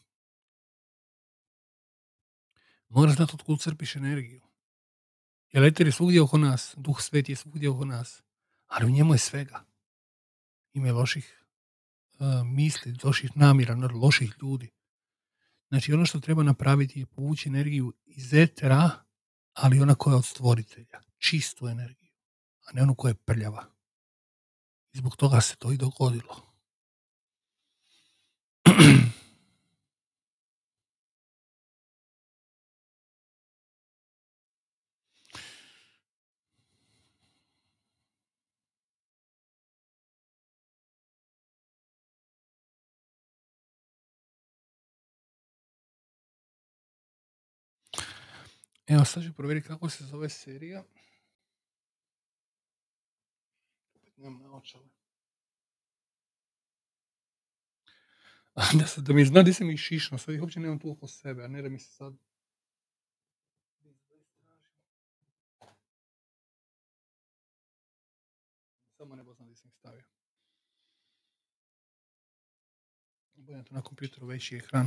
moraš znati od kud crpiš energiju. Jer eter je svugdje oko nas, Duh Sveti je svugdje oko nas. Ali u njemu je svega. Ima je loših uh, misli, loših namjera, loših ljudi. Znači ono što treba napraviti je povući energiju iz etera, ali ona koja je od stvoritelja. Čistu energiju, a ne onu koja je prljava. I zbog toga se to i dogodilo. Evo, sad ću provjeriti kako se zove serija. Nemam naočale. Da, se, da mi zna gdje sam ih šišno, sad ih uopće nemam tu oko sebe, a ne da mi se sad... Samo ne znam gdje sam ih stavio. Budem to na kompjuteru veći ekran.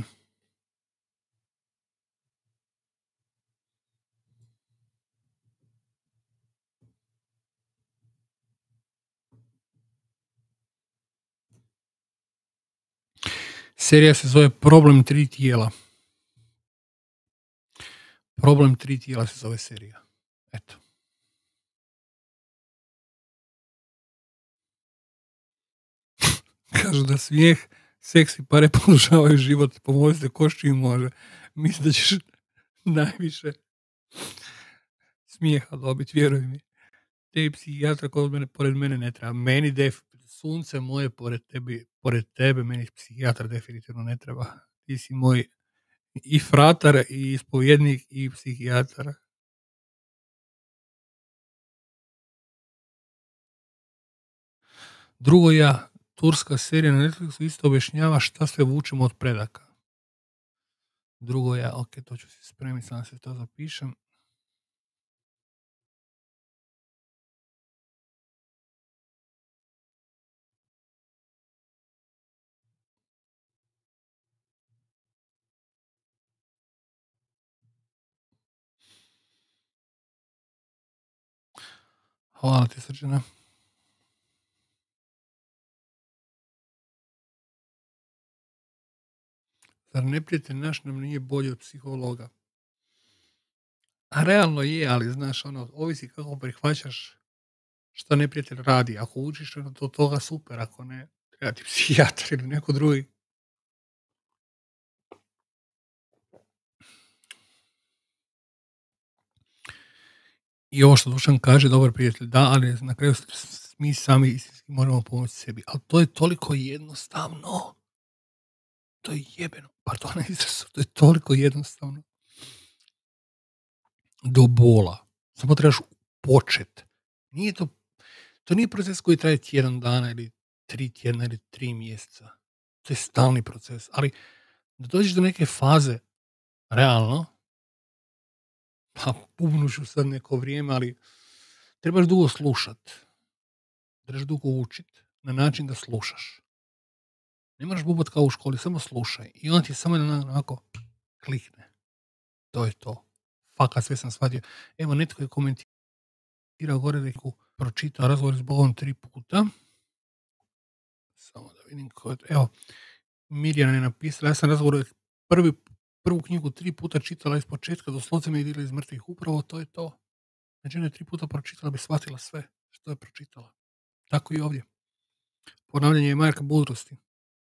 Serija se zove Problem tri tijela. Problem tri tijela se zove serija. Eto. Kažu da smijeh seksi pare produžavaju život, pomozite ko s čim može. Mislim da ćeš najviše smijeha dobiti, vjeruj mi. Te psihijatra kod mene, pored mene ne treba. Meni def, sunce moje pored tebi, pored tebe, meni psihijatar definitivno ne treba. Ti si moj i fratar, i ispovjednik, i psihijatar. Drugo ja, turska serija na Netflixu isto objašnjava šta sve vučemo od predaka. Drugo ja, ok, to ću si spremiti, sam se to zapišem. Hvala ti, Srđana. Zar neprijatelj naš nam nije bolji od psihologa? A realno je, ali znaš, ono, ovisi kako prihvaćaš šta neprijatelj radi. Ako učiš do toga, super, ako ne, treba ti psihijatar ili neko drugi. I ovo što Dušan kaže, dobar prijatelj, da, ali na kraju mi sami istinski moramo pomoći sebi. Ali to je toliko jednostavno. To je jebeno. Pardon, to je toliko jednostavno. Do bola. Samo trebaš počet. Nije to, to nije proces koji traje tjedan dana ili tri tjedna ili tri mjeseca. To je stalni proces. Ali da dođeš do neke faze, realno, pa pubnuću sad neko vrijeme, ali trebaš dugo slušat. Trebaš dugo učit na način da slušaš. Ne moraš bubat kao u školi, samo slušaj. I on ti samo onako klikne. To je to. Fakat, sve sam shvatio. Evo, netko je komentirao gore da je pročitao Razgovor s Bogom tri puta. Samo da vidim ko je to. Evo, Mirjana je napisala, ja sam razgovor prvi, prvu knjigu tri puta čitala iz početka, doslovce me idila iz mrtvih. Upravo to je to. Znači, ona je tri puta pročitala, bi shvatila sve što je pročitala. Tako i ovdje. Ponavljanje je majka mudrosti.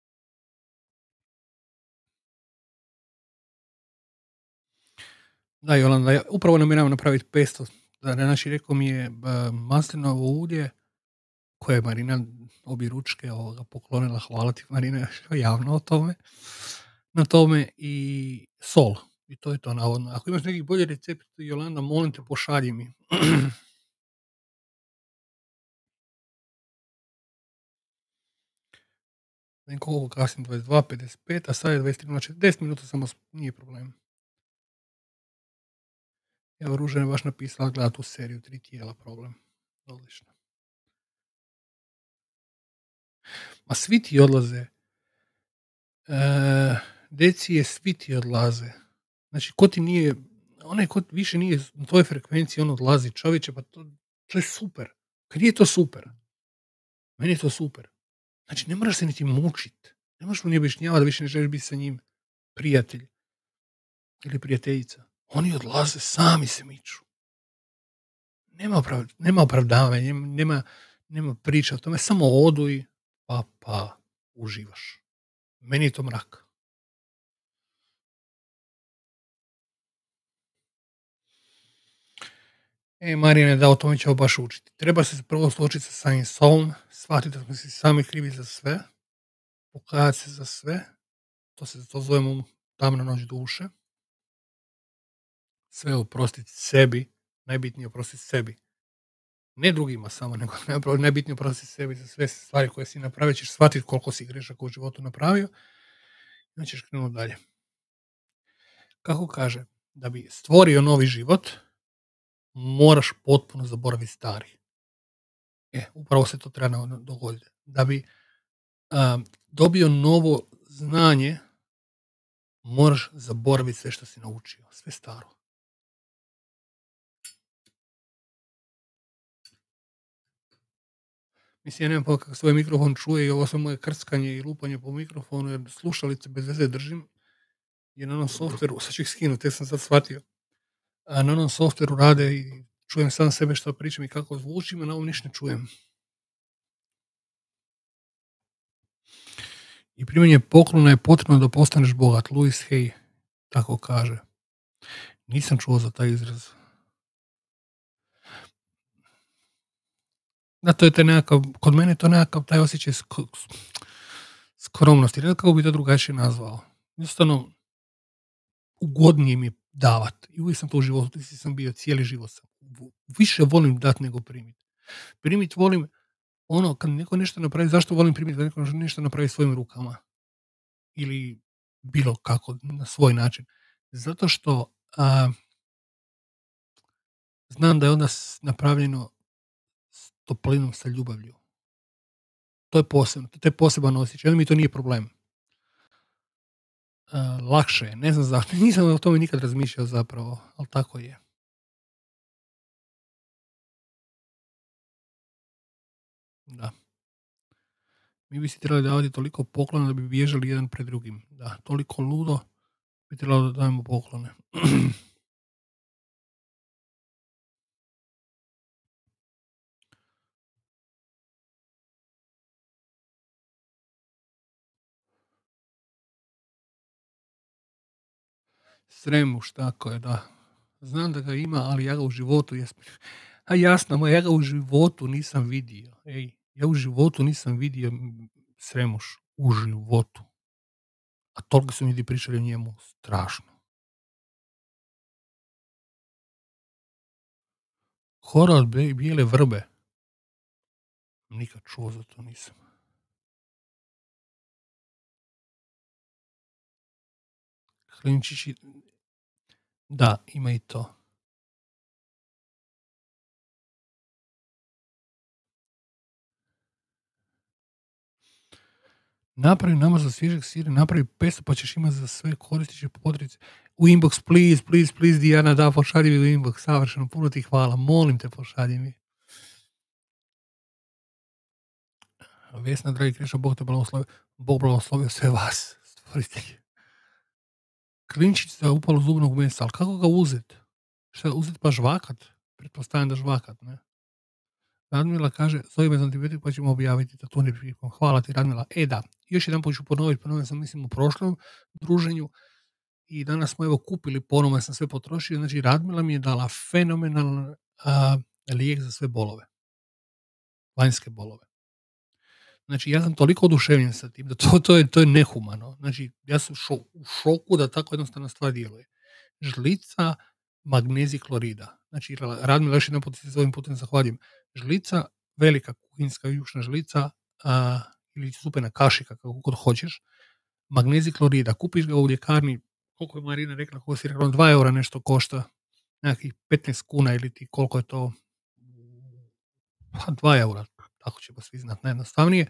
Da, Jolanda, ja upravo namjeravam napraviti pesto. Znači, rekao mi je uh, maslinovo ulje, koje je Marina obje ručke ovoga poklonila, hvala ti Marina javno o tome, na tome, i sol. I to je to navodno. Ako imaš neki bolji recept, Jolanda, molim te, pošalji mi. Ne koliko kasnim, dvadeset dva pedeset pet, a sad je dvadeset tri, znači deset minuta samo, nije problem. Evo, Ruža je baš napisala, gleda tu seriju, tri tijela, problem. Odlično. Ma svi ti odlaze. E, decije, svi ti odlaze. Znači, ko ti nije, onaj ko više nije na tvojoj frekvenciji, on odlazi, čovječe, pa to, to je super. Kad je to super? Meni je to super. Znači, ne moraš se niti mučit. Ne možeš mu ni objašnjavati da više ne želiš biti sa njim prijatelj ili prijateljica. Oni odlaze, sami se miču. Nema, oprav, nema opravdavanja, nema, nema priča o tome, samo odu i pa, pa, uživaš. Meni je to mrak. E, Marijane, da, o tome ćemo baš učiti. Treba se prvo sločiti sa samim sobom, shvatiti da smo si sami krivi za sve, pokajati se za sve, to se to zovemo tamna noć duše, sve oprostiti sebi, najbitnije oprostiti sebi. Ne drugima samo, nego najbitnije oprostiti sebi za sve stvari koje si napravio, ćeš shvatiti koliko si grešaka u životu napravio, i ćeš krenuti dalje. Kako kaže, da bi stvorio novi život, moraš potpuno zaboraviti stari. E, upravo se to treba dogoditi. Da bi um, dobio novo znanje, moraš zaboraviti sve što si naučio, sve staro. Mislim, ja nemam pa kako svoj mikrofon čuje i ovo sve moje krckanje i lupanje po mikrofonu, jer slušalice bez veze držim, jer na onom softveru, sad ću ih skinuti, te sam sad shvatio, a na onom softveru rade i čujem sam sebe što pričam i kako zvučim, a na ovom ništa ne čujem. I primanje poklona je potrebno da postaneš bogat. Louis Hay tako kaže. Nisam čuo za taj izraz. Da, to je taj nekakav, kod mene je to nekakav taj osjećaj sk- skromnosti. Ne znam kako bi to drugačije nazvao. Jednostavno, ugodnije mi je davat. I uvijek sam to u životu, ti sam bio cijeli život sam. Više volim dat nego primit. Primit volim ono, kad neko nešto napravi, zašto volim primiti kad neko nešto napravi svojim rukama? Ili bilo kako, na svoj način. Zato što a, znam da je onda s- napravljeno s toplinom, sa ljubavlju. To je posebno, to je poseban osjećaj. Onda mi to nije problem. A, lakše je, ne znam zašto. Nisam o tome nikad razmišljao zapravo, ali tako je. Da. Mi bi si trebali davati toliko poklona da bi bježali jedan pred drugim. Da, toliko ludo bi trebalo da dajemo poklone. Sremuš, tako je, da. Znam da ga ima, ali ja ga u životu jesam. A jasno, ma ja ga u životu nisam vidio. Ej, ja u životu nisam vidio m, Sremuš. U životu. A toliko su mi ljudi pričali o njemu. Strašno. Hora od be- bijele vrbe. Nikad čuo za to nisam. Hlinčići, da, ima i to. Napravi nama za svježeg sira, napravi pesto pa ćeš imati za sve, koristit će potrice. U inbox, please, please, please, Dijana, da, pošalji mi u inbox, savršeno, puno ti hvala, molim te, pošalji mi. Vesna, dragi Krešo, Bog te blagoslovio, Bog blagoslovio sve vas, stvoritelji. Klinčić za upalu zubnog mesa, ali kako ga uzet? Šta, uzet pa žvakat? Pretpostavljam da žvakat, ne? Radmila kaže, zove me za antibiotik pa ćemo objaviti to ne prilikom. Hvala ti, Radmila. E da, još jedan put ću ponoviti, ponovio sam mislim u prošlom druženju i danas smo evo kupili ponovno, sam sve potrošio, znači Radmila mi je dala fenomenalan a, lijek za sve bolove. Vanjske bolove. Znači, ja sam toliko oduševljen sa tim, da to, to, je, to je nehumano. Znači, ja sam šo, u šoku da tako jednostavna stvar djeluje. Žlica magnezij klorida. Znači, Radmila, još jedan put se ovim putem zahvaljujem. Žlica, velika kuhinska jušna žlica, a, ili supena kašika, kako god hoćeš, magnezij klorida. Kupiš ga u ljekarni, koliko je Marina rekla, koliko si rekla, dva eura nešto košta, nekakvih petnaest kuna ili ti koliko je to, pa dva eura, tako ćemo svi znati najjednostavnije,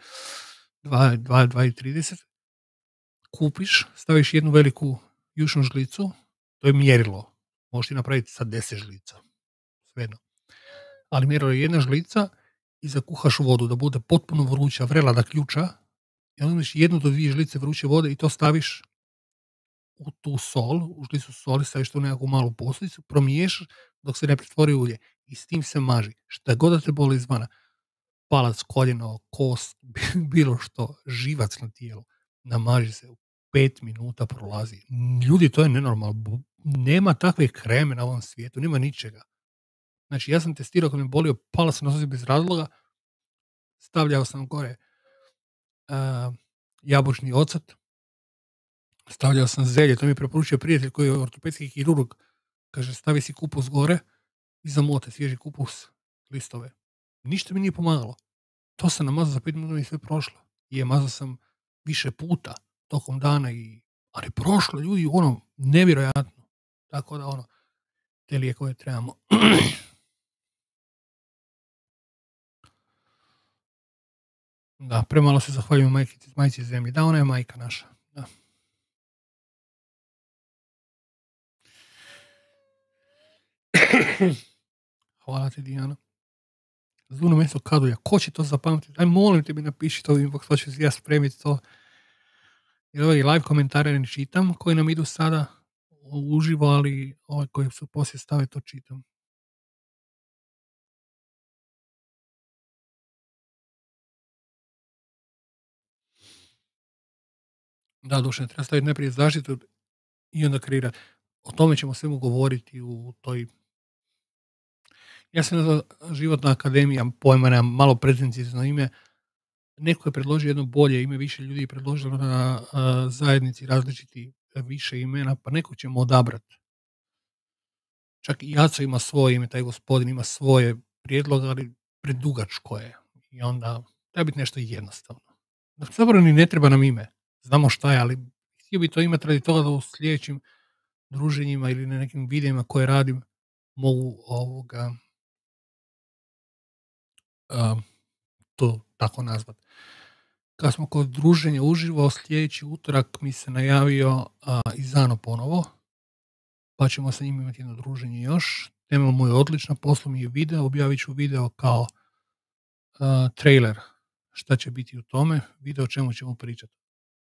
dva i trideset, kupiš, staviš jednu veliku jušnu žlicu, to je mjerilo, možeš ti napraviti sa deset žlica, svejedno. Ali mjerilo je jedna žlica i zakuhaš vodu da bude potpuno vruća, vrela da ključa, i onda imaš jednu do dvije žlice vruće vode i to staviš u tu sol, u žlicu soli staviš tu nekakvu malu poslicu, promiješaš dok se ne pretvori u ulje i s tim se maži. Šta god da te boli izvana, palac, koljeno, kost, bilo što, živac na tijelu, namaži se, u pet minuta prolazi. Ljudi, to je nenormalno. Nema takve kreme na ovom svijetu, nema ničega. Znači, ja sam testirao kad me bolio, palac na nozi bez razloga, stavljao sam gore uh, jabučni ocet, stavljao sam zelje, to mi je preporučio prijatelj koji je ortopedski kirurg, kaže stavi si kupus gore i zamote svježi kupus listove. Ništa mi nije pomagalo. To sam namazao za pet minuta i sve prošlo. I mazao sam više puta tokom dana, i, ali prošlo, ljudi, ono, nevjerojatno. Tako da, ono, te lijekove trebamo. Da, premalo se zahvaljujem majki, majci zemlji. Da, ona je majka naša. Da. Hvala ti, Dijana. Zluno meso kadulja. Ko će to zapamtiti? Aj, molim te mi napiši to u inbox, to ću ja spremiti to. Jer ovaj live komentare ne čitam, koji nam idu sada uživo, ali ovaj koji su poslije stave, to čitam. Da, duše, treba staviti najprije zaštitu i onda kreirati. O tome ćemo svemu govoriti u toj... Ja sam nazvao Životna akademija, pojma nemam, malo pretenciozno ime. Neko je predložio jedno bolje ime, više ljudi je predložilo na a, zajednici različiti više imena, pa neko ćemo odabrati. Čak i Aco ima svoje ime, taj gospodin ima svoje prijedloge, ali predugačko je. I onda treba biti nešto jednostavno. Zapravo ni ne treba nam ime. Znamo šta je, ali htio bi to imati radi toga da u sljedećim druženjima ili na nekim videima koje radim mogu ovoga a, to tako nazvat. Kad smo kod druženja uživo, sljedeći utorak mi se najavio a, Izano ponovo, pa ćemo sa njim imati jedno druženje još. Tema mu je odlična, poslu mi je video, objavit ću video kao a, trailer šta će biti u tome, video o čemu ćemo pričati.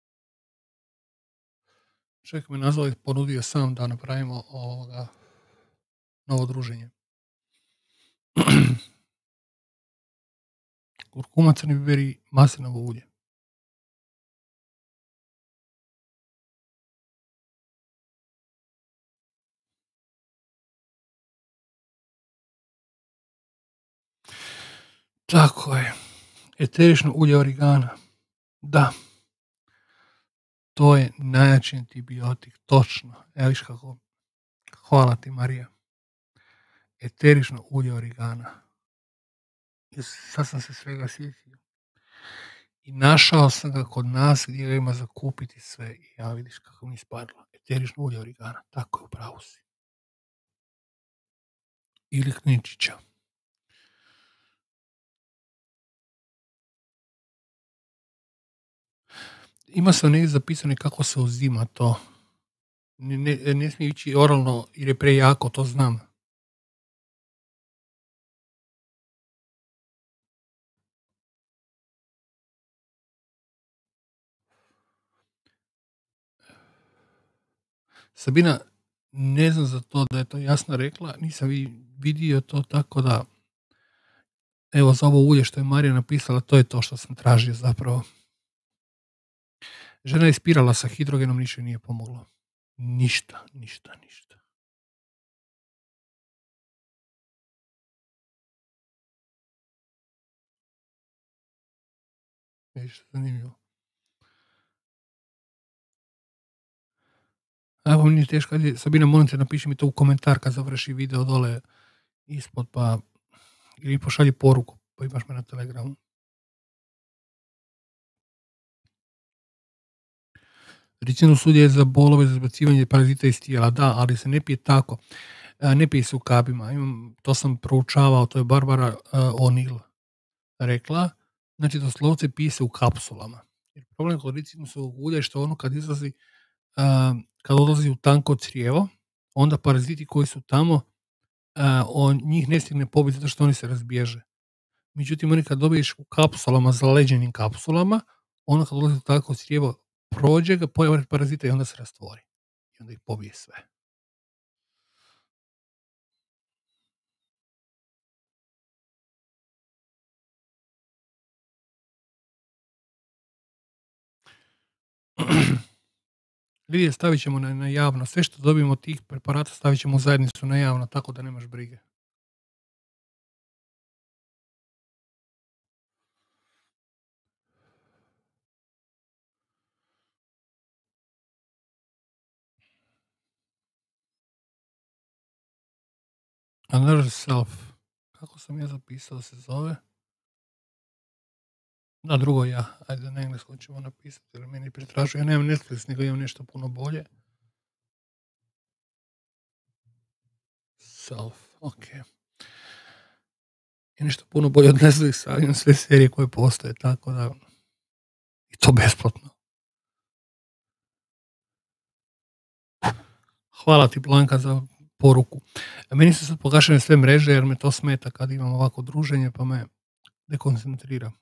Čovjek me nazvao i ponudio sam da napravimo ovoga novo druženje. Kurkuma, crni biber i maslinovo ulje. Tako je. Eterično ulje origana. Da. To je najjači antibiotik. Točno. Evo viš kako. Hvala ti, Marija. Eterično ulje origana. I sad sam se svega sjetio. I našao sam ga kod nas gdje ga ima za kupiti sve. I ja vidiš kako mi ispadlo. Eterično ulje origana. Tako je, upravo si. Ili kninčića. Ima sam negdje zapisano kako se uzima to. Ne, ne, ne smije ići oralno jer je prejako, to znam. Sabina, ne znam za to da je to jasno rekla, nisam vidio to, tako da evo za ovo ulje što je Marija napisala, to je to što sam tražio zapravo. Žena je ispirala sa hidrogenom, ništa nije pomoglo. Ništa, ništa, ništa. Viš, zanimljivo. Evo mi nije teško, ajde, Sabina, molim te, napiši mi to u komentar kad završi video dole ispod, pa ili pošalji poruku, pa imaš me na Telegramu. Ricinus ulje je za bolove, za izbacivanje parazita iz tijela, da, ali se ne pije tako. Ne pije se u kabima. Imam, to sam proučavao, to je Barbara uh, O'Neill rekla. Znači, doslovce pije se u kapsulama. Jer problem kod ricinusovog ulja je što ono kad izlazi, uh, kad odlazi u tanko crijevo, onda paraziti koji su tamo, uh, on njih ne stigne pobiti zato što oni se razbježe. Međutim, oni kad dobiješ u kapsulama, zaleđenim kapsulama, ono kad odlazi u tanko crijevo, prođe ga, pojave parazita i onda se rastvori. I onda ih pobije sve. Lidija, stavit ćemo na, na javno. Sve što dobijemo od tih preparata stavit ćemo u zajednicu na javno, tako da nemaš brige. Another self. Kako sam ja zapisao da se zove? Da, drugo ja. Ajde, na engleskom ćemo napisati, jer meni pretražuje. Ja nemam Netflix, nego imam nešto puno bolje. Self, ok. I nešto puno bolje od Netflixa, imam sve serije koje postoje, tako da... I to besplatno. Hvala ti, Blanka, za poruku. Meni su sad pogašene sve mreže jer me to smeta kad imam ovako druženje, pa me dekoncentrira.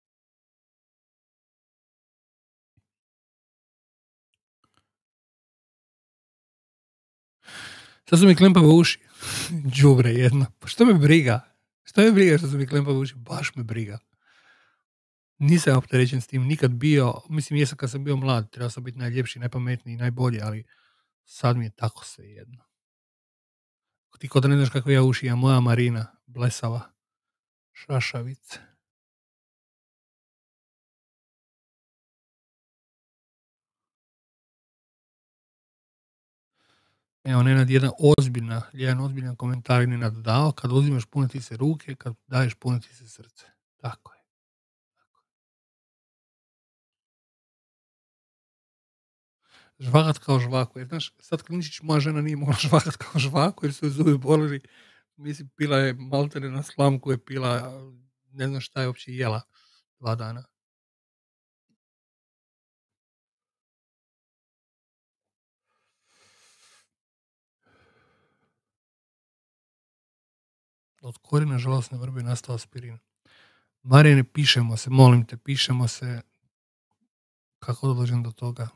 Sad su mi klempave uši. Đubre jedna. Pa što me briga? Što me briga što su mi klempave uši? Baš me briga. Nisam ja opterećen s tim, nikad bio, mislim jesam kad sam bio mlad, trebao sam biti najljepši, najpametniji, najbolji, ali sad mi je tako svejedno. Ti ko da ne znaš kako ja uši, a moja Marina, blesava, šašavice. Evo, Nenad, jedan ozbiljna, jedan ozbiljan komentar je Nenad dao, kad uzimaš puniti se ruke, kad daješ puniti se srce. Tako je. Žvakat kao žvaku, jer znaš, sad Klinčić, moja žena nije mogla žvakat kao žvaku, jer su joj zubi bolili, mislim, pila je maltene na slamku, je pila, ne znam šta je uopće jela dva dana. Od korijena žalosne vrbe je nastao aspirin. Marijane, pišemo se, molim te, pišemo se. Kako da dođem do toga?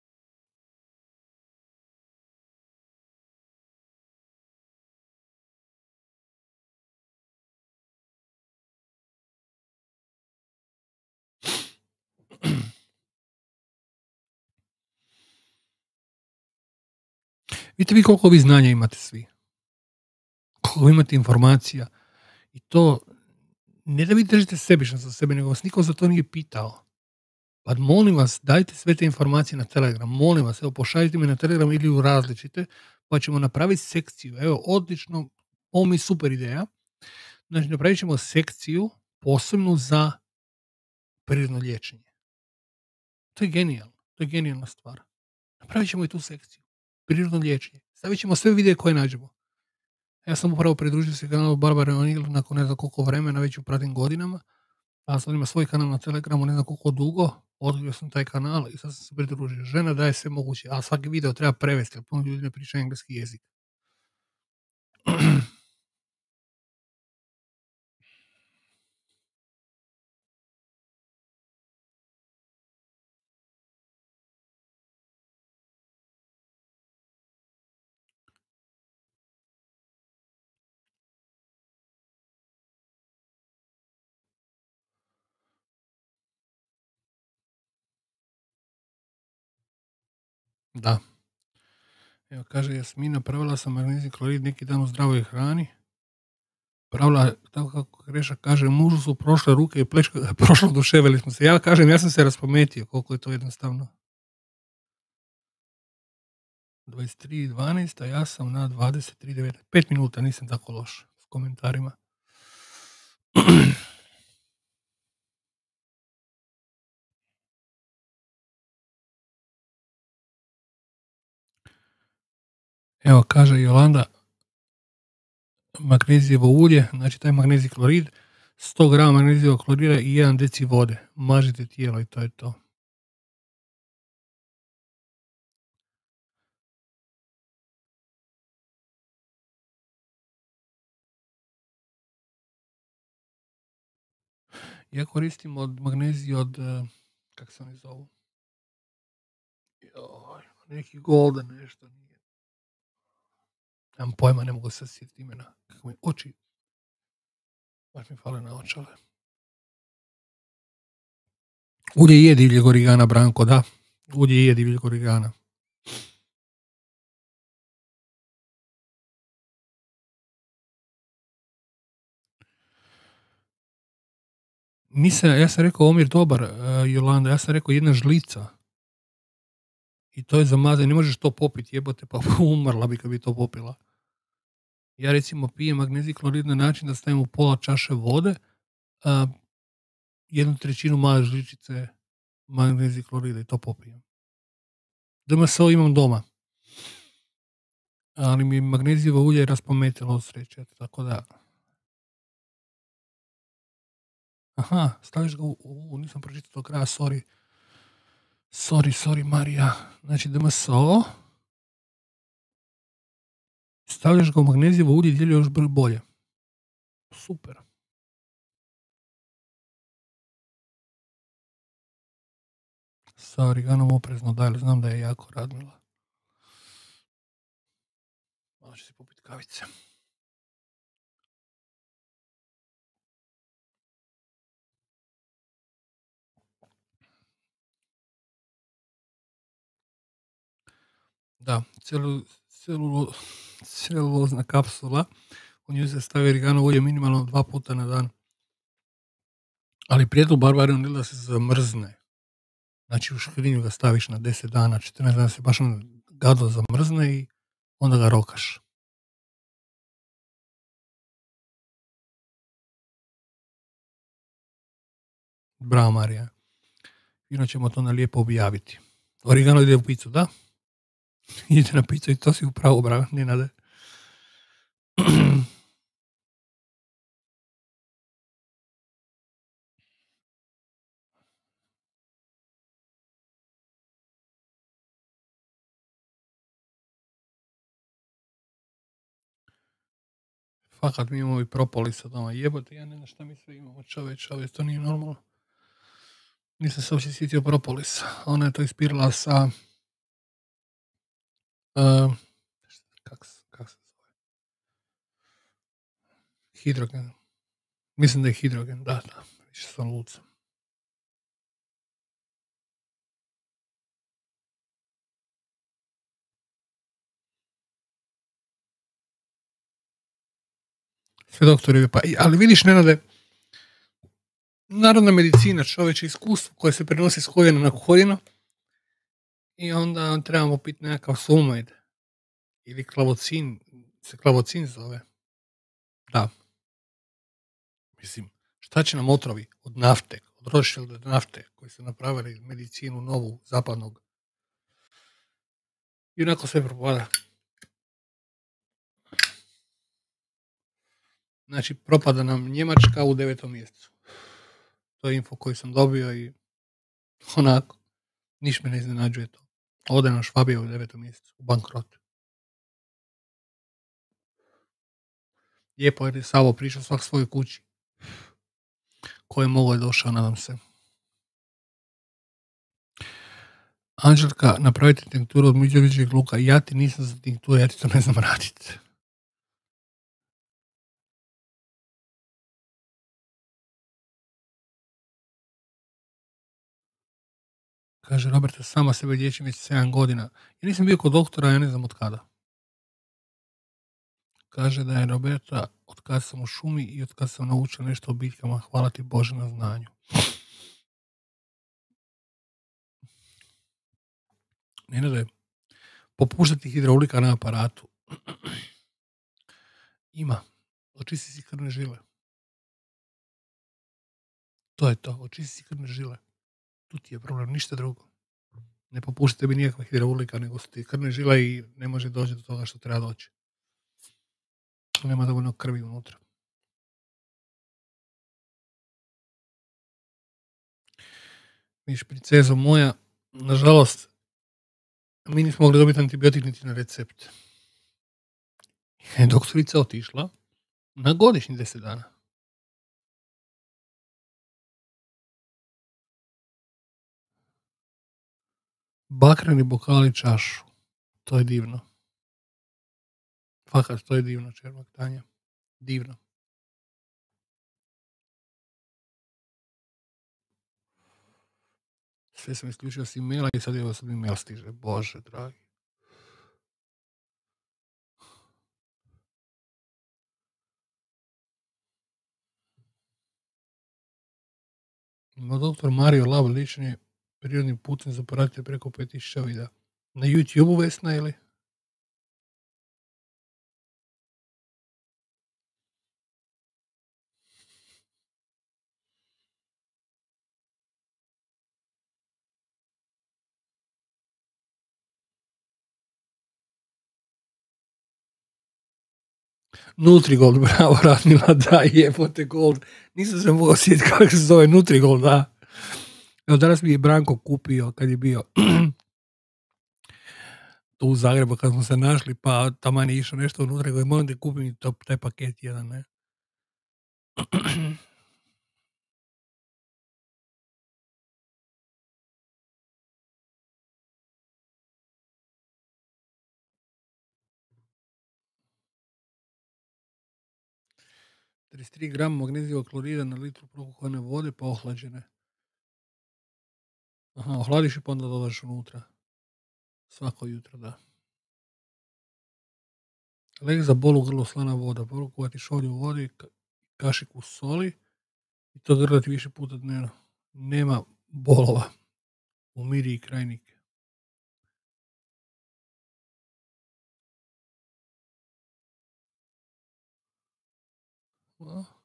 Vidite vi koliko vi znanja imate svi. Koliko imate informacija. I to, ne da vi držite sebično za sebe, nego vas niko za to nije pitao. Pa molim vas, dajte sve te informacije na Telegram. Molim vas, evo, pošaljite mi na Telegram ili u različite, pa ćemo napraviti sekciju. Evo, odlično, ovo mi je super ideja. Znači, napravit ćemo sekciju posebnu za prirodno liječenje. To je genijalno. To je genijalna stvar. Napravit ćemo i tu sekciju. Prirodno liječenje. Stavit ćemo sve videe koje nađemo. Ja sam upravo pridružio se kanalu Barbara O'Neill nakon ne znam koliko vremena, već ju pratim godinama. A sad ima svoj kanal na Telegramu, ne znam koliko dugo. Otkrio sam taj kanal i sad sam se pridružio. Žena daje sve moguće, a svaki video treba prevesti, jer puno ljudi ne priča engleski jezik. Da. Evo, kaže Jasmina, pravila sam magnezij klorid neki dan u zdravoj hrani. Pravila, tako kako Kreša kaže, mužu su prošle ruke i plečka, prošlo duševili smo se. Ja kažem, ja sam se raspametio, koliko je to jednostavno. dvadeset tri dvanaest, a ja sam na dvadeset tri devet. pet minuta, nisam tako loš s komentarima. Evo, kaže Jolanda, magnezijevo ulje, znači taj magnezij klorid, sto grama magnezijevog klorida i jedan deci vode. Mažite tijelo i to je to. Ja koristim od magneziju od, kak se oni zovu? Joj, neki golden nešto nije. Nemam pojma, ne mogu se sjetiti imena. Kako mi oči, baš mi fale na očale. Ulje je divljeg origana, Branko, da. Ulje je divljeg origana. Nisam, ja sam rekao omjer dobar, uh, Jolanda, ja sam rekao jedna žlica. I to je zamazanje, ne možeš to popiti, jebote, pa umrla bi kad bi to popila. Ja recimo pijem magnezij klorid na način da stavim u pola čaše vode, a, jednu trećinu male žličice magnezij klorida i to popijem. D M S O imam doma. Ali mi magnezijevo ulje raspametilo od sreće, tako da... Aha, staviš ga u... u nisam pročitao do kraja, sorry. Sorry, sorry, Marija. Znači D M S O... Stavljaš ga u magnezijevo ulje i djeluje još bolje. Super. Sa origanom oprezno, da, ali znam da je jako Radmila. Malo ću si popiti kavice. Da, celu, celu, celulozna kapsula, u nju se stavi origano ulje minimalno dva puta na dan. Ali prijedlog barbarin da se zamrzne. Znači u škrinju ga staviš na deset dana, četrnaest dana se baš on gado zamrzne i onda ga rokaš. Bravo, Marija. Ino ćemo to na lijepo objaviti. Origano ide u picu, da? Ide na picu i to si upravo, bravo, Nenade. Fakat mi imamo i propolisa doma. Jebote, ja ne znam šta mi sve imamo, čoveč, ali to nije normalno. Nisam se uopće sjetio propolisa. Ona je to ispirala sa... Uh, kak, kak se zove? Hidrogen. Mislim da je hidrogen, da, da. Više sam luca. Sve doktori, pa, ali vidiš, Nenade, narodna medicina, čovječe iskustvo koje se prenosi s koljena na koljeno i onda trebamo piti nekakav sulmaid ili klavocin, se klavocin zove. Da. Mislim, šta će nam otrovi od nafte, od Rothschild nafte koji su napravili medicinu novu, zapadnog. I onako sve propada. Znači, propada nam Njemačka u devetom mjesecu. To je info koju sam dobio i onako, niš me ne iznenađuje to. Ode nam Švabija u devetom mjesecu, u bankrot. Lijepo je Savo pričao svak svojoj kući. Ko je mogo je došao, nadam se. Anđelka, napravite tinkturu od miđeviđeg luka. Ja ti nisam za tinkturu, ja ti to ne znam raditi. Kaže Roberta, sama sebe liječim već sedam godina. Ja nisam bio kod doktora, ja ne znam od kada. Kaže da je Roberta, od kada sam u šumi i od kada sam naučila nešto o biljkama, hvala ti Bože na znanju. Ne nade, popuštati hidraulika na aparatu. Ima. Očisti si krvne žile. To je to, očisti si krvne žile. Tu ti je problem, ništa drugo. Ne popuštate bi nijakva hidraulika, nego su ti krvne žile i ne može doći do toga što treba doći. Nema dovoljno krvi unutra. Viš, princezo moja, nažalost, mi nismo mogli dobiti antibiotik niti na recept. Doktorica otišla na godišnji deset dana. Bakreni bokali čašu. To je divno. Fakat, to je divno, Čermak Tanja. Divno. Sve sam isključio s e-maila i sad je sad e-mail stiže. Bože, dragi. No, doktor Mario Lab ličenje prirodnim putem zapratite preko pet tisuća videa. Na YouTube-u, Vesna, ili? Nutrigold, bravo, Radmila, da, jebote Gold. Nisam se mogao sjetiti kako se zove Nutrigold, da. Evo, danas mi je Branko kupio, kad je bio tu u Zagrebu, kad smo se našli, pa taman je išao nešto unutra, koji molim da kupim to, taj paket jedan, ne. trideset tri grama magnezijevog klorida na litru prokuhane vode, pa ohlađene. Aha, ohladiš i pa onda dodaš unutra. Svako jutro, da. Leg za bol u grlu slana voda, porukovati šolju u vodi, kašiku soli i to grlati više puta dnevno. Nema bolova. Umiri i krajnik. No.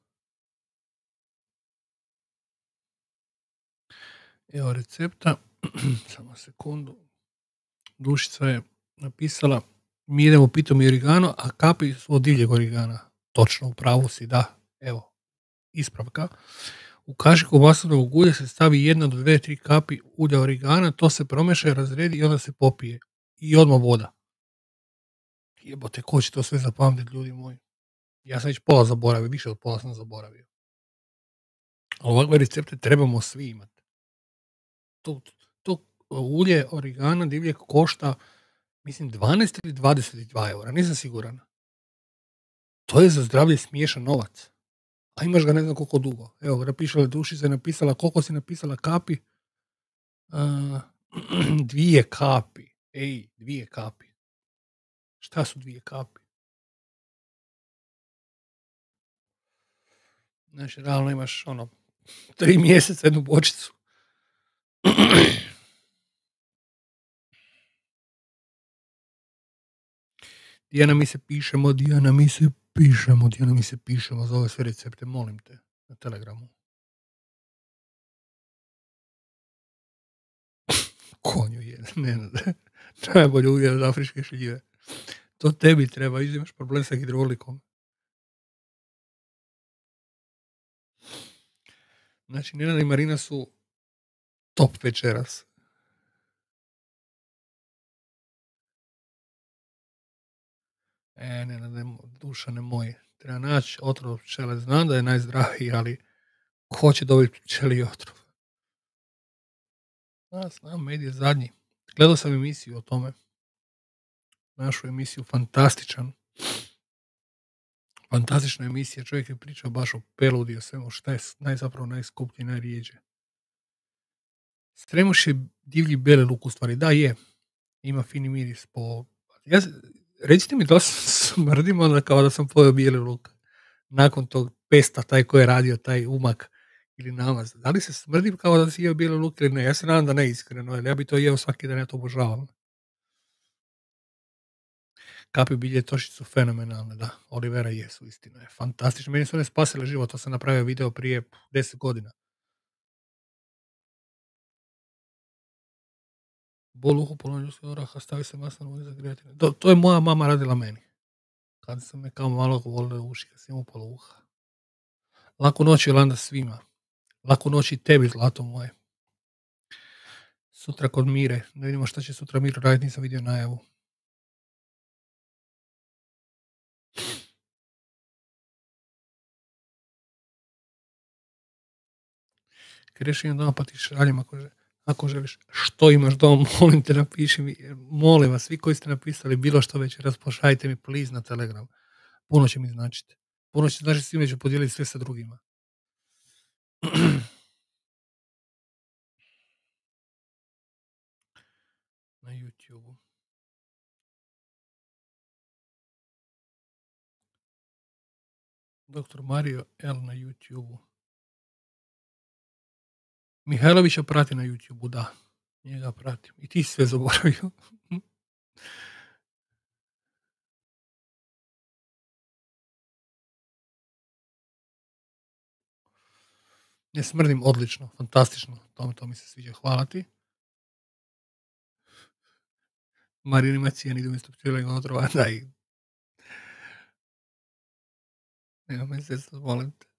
Evo recepta. Samo sekundu. Dušica je napisala, mi idemo pitom i origano, a kapi su od divljeg origana. Točno, u pravu si, da. Evo, ispravka. U kašiku maslinovog ulja se stavi jedna do dve, tri kapi ulja origana, to se promeša, razredi i onda se popije. I odmah voda. Jebote, ko će to sve zapamtiti, ljudi moji? Ja sam već pola zaboravio, više od pola sam zaboravio. Ali ovakve recepte trebamo svi imati. To, to ulje origana divljeg košta, mislim, dvanaest ili dvadeset dva eura, nisam siguran. To je za zdravlje smiješan novac. A imaš ga ne znam koliko dugo. Evo, napišala Dušica je napisala, koliko si napisala kapi? Uh, dvije kapi. Ej, dvije kapi. Šta su dvije kapi? Znači, realno imaš, ono, tri mjeseca jednu bočicu. Dijana, mi se pišemo, Dijana, mi se pišemo, Dijana, mi se pišemo za ove sve recepte, molim te, na Telegramu. Konju je, ne, ne, najbolje uvijek od afričke šljive. To tebi treba, imaš problem sa hidraulikom. Znači, Nenad i Marina su top večeras. E, Nenad, duša ne moj. Treba naći otrov pčele. Znam da je najzdraviji, ali ko će dobiti pčeli otrov? Ja znam, med je zadnji. Gledao sam emisiju o tome. Našu emisiju, fantastičan. Fantastična emisija, čovjek je pričao baš o peludi, o svemu šta je naj, zapravo najskuplji, najrijeđe. Stremuš je divlji beli luk u stvari, da je, ima fini miris po... Ja, recite mi da li smrdim onda kao da sam pojeo bijeli luk. Nakon tog pesta, taj ko je radio, taj umak ili namaz. Da li se smrdim kao da si jeo bijeli luk ili ne? Ja se nadam da ne iskreno, jer ja bi to jeo svaki dan, ja to obožavam. Kapi bilje tošić su fenomenalne, da. Olivera jesu, istina je. Fantastično. Meni su one spasile život, to sam napravio video prije deset godina. Bol uhu, polon ljudskih oraha, stavi se maslinovo iza grijatine. To, to je moja mama radila meni. Kad sam me kao malo volila uši, kad sam upalo uha. Laku noć, Jolanda, svima. Laku noć i tebi, zlato moje. Sutra kod Mire. Da vidimo šta će sutra Miro raditi, nisam vidio najavu. Kreš imam doma pa ti šaljem ako, ako želiš. Što imaš doma, molim te napiši mi. Molim vas, svi koji ste napisali bilo što već, raspošajte mi please na Telegram. Puno će mi značiti. Puno će značiti, svima ću podijeliti sve sa drugima. Na YouTube. Doktor Mario L na YouTube. Mihajlovića prati na YouTube, da. Njega pratim. I ti sve zaboravio. Ne smrdim, odlično, fantastično. To, to mi se sviđa, hvala ti. Marin ima cijen, idu mjesto pčelinga otrova, daj. Nema me se, volim te.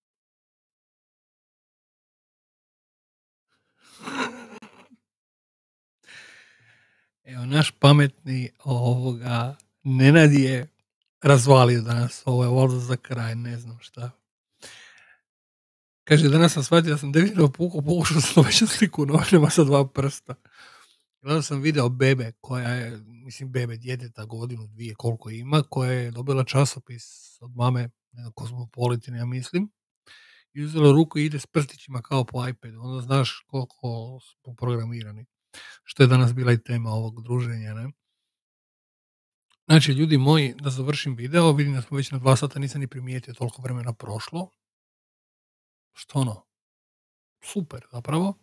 Evo, naš pametni ovoga Nenad je razvalio danas, ovo je valjda za kraj, ne znam šta. Kaže, danas sam shvatio da sam definitivno pukao, pokušao sam veću sliku u novinama sa dva prsta. Gledao sam video bebe koja je, mislim bebe djeteta godinu, dvije, koliko ima, koja je dobila časopis od mame, Kozmopolitan, ja mislim, i uzela ruku i ide s prstićima kao po iPadu. Onda znaš koliko smo programirani. Što je danas bila i tema ovog druženja, ne? Znači, ljudi moji, da završim video, vidim da smo već na dva sata, nisam ni primijetio, toliko vremena prošlo. Što ono? Super, zapravo.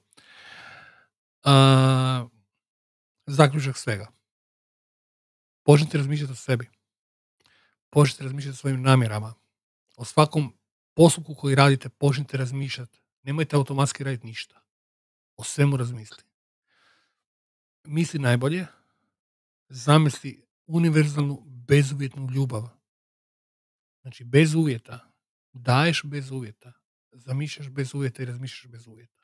A, zaključak svega. Počnite razmišljati o sebi. Počnite razmišljati o svojim namjerama. O svakom postupku koji radite, počnite razmišljati. Nemojte automatski raditi ništa. O svemu razmisli. Misli najbolje. Zamisli univerzalnu, bezuvjetnu ljubav. Znači, bez uvjeta. Daješ bez uvjeta. Zamišljaš bez uvjeta i razmišljaš bez uvjeta.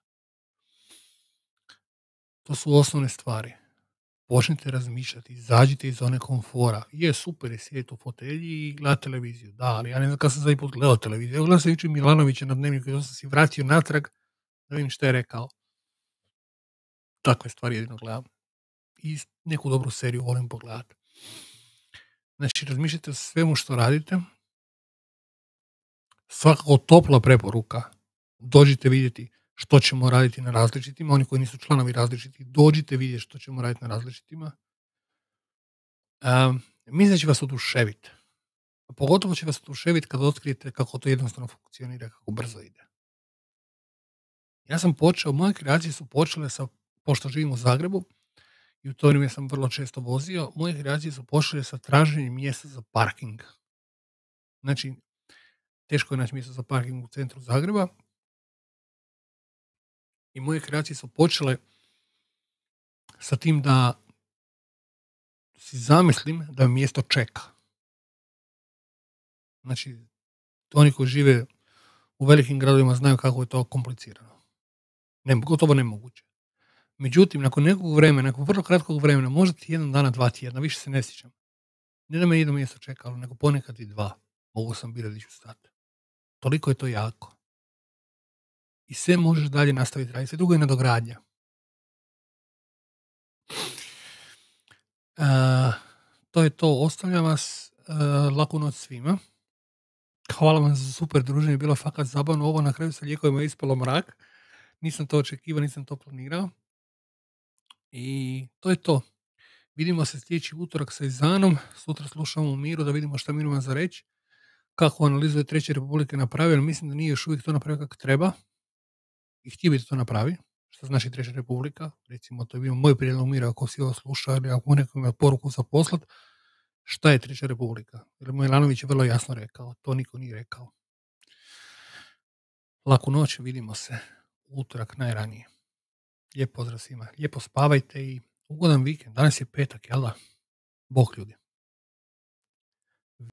To su osnovne stvari. Počnite razmišljati, izađite iz zone komfora. Je, super je sjediti u fotelji i gledati televiziju. Da, ali ja ne znam kada sam zadnji put gledao televiziju. Evo gledao sam jučer Milanovića na Dnevniku i onda sam si vratio natrag da vidim što je rekao. Takve stvari jedino gledam. I neku dobru seriju volim pogledati. Znači, razmišljate o svemu što radite. Svakako topla preporuka. Dođite vidjeti što ćemo raditi na različitima. Oni koji nisu članovi različitih, dođite vidjeti što ćemo raditi na različitima. Um, mislim da će vas oduševiti. Pogotovo će vas oduševiti kad otkrijete kako to jednostavno funkcionira, kako brzo ide. Ja sam počeo, moje kreacije su počele sa, pošto živim u Zagrebu i u to vrijeme sam vrlo često vozio, moje kreacije su počele sa traženjem mjesta za parking. Znači, teško je naći mjesto za parking u centru Zagreba i moje kreacije su počele sa tim da si zamislim da mjesto čeka. Znači, oni koji žive u velikim gradovima znaju kako je to komplicirano. Ne, gotovo nemoguće. Međutim, nakon nekog vremena, nakon vrlo kratkog vremena, možda jedan dana, dva tjedna, više se ne sjećam. Ne da me jedno mjesto čekalo, nego ponekad i dva. Mogu sam birati gdje ću stati. Toliko je to jako. I sve možeš dalje nastaviti raditi. Sve drugo je nadogradnja. Uh, to je to. Ostavljam vas. Uh, laku noć svima. Hvala vam za super druženje. Bilo je fakat zabavno. Ovo na kraju sa lijekovima je ispalo mrak. Nisam to očekivao, nisam to planirao. I to je to. Vidimo se sljedeći utorak sa Izanom. Sutra slušamo Miru da vidimo šta Miru ima za reći. Kako analizu je Treće Republike napravio. Mislim da nije još uvijek to napravio kako treba. I htio bi to napravi. Što znači Treća Republika. Recimo, to je bio moj prijedlog Mira ako si ovo sluša ili ako neko ima poruku za poslat. Šta je Treća Republika? Jer Milanović je vrlo jasno rekao. To niko nije rekao. Laku noć, vidimo se utorak najranije. Lijep pozdrav svima. Lijepo spavajte i ugodan vikend. Danas je petak, jel da? Bog ljudi.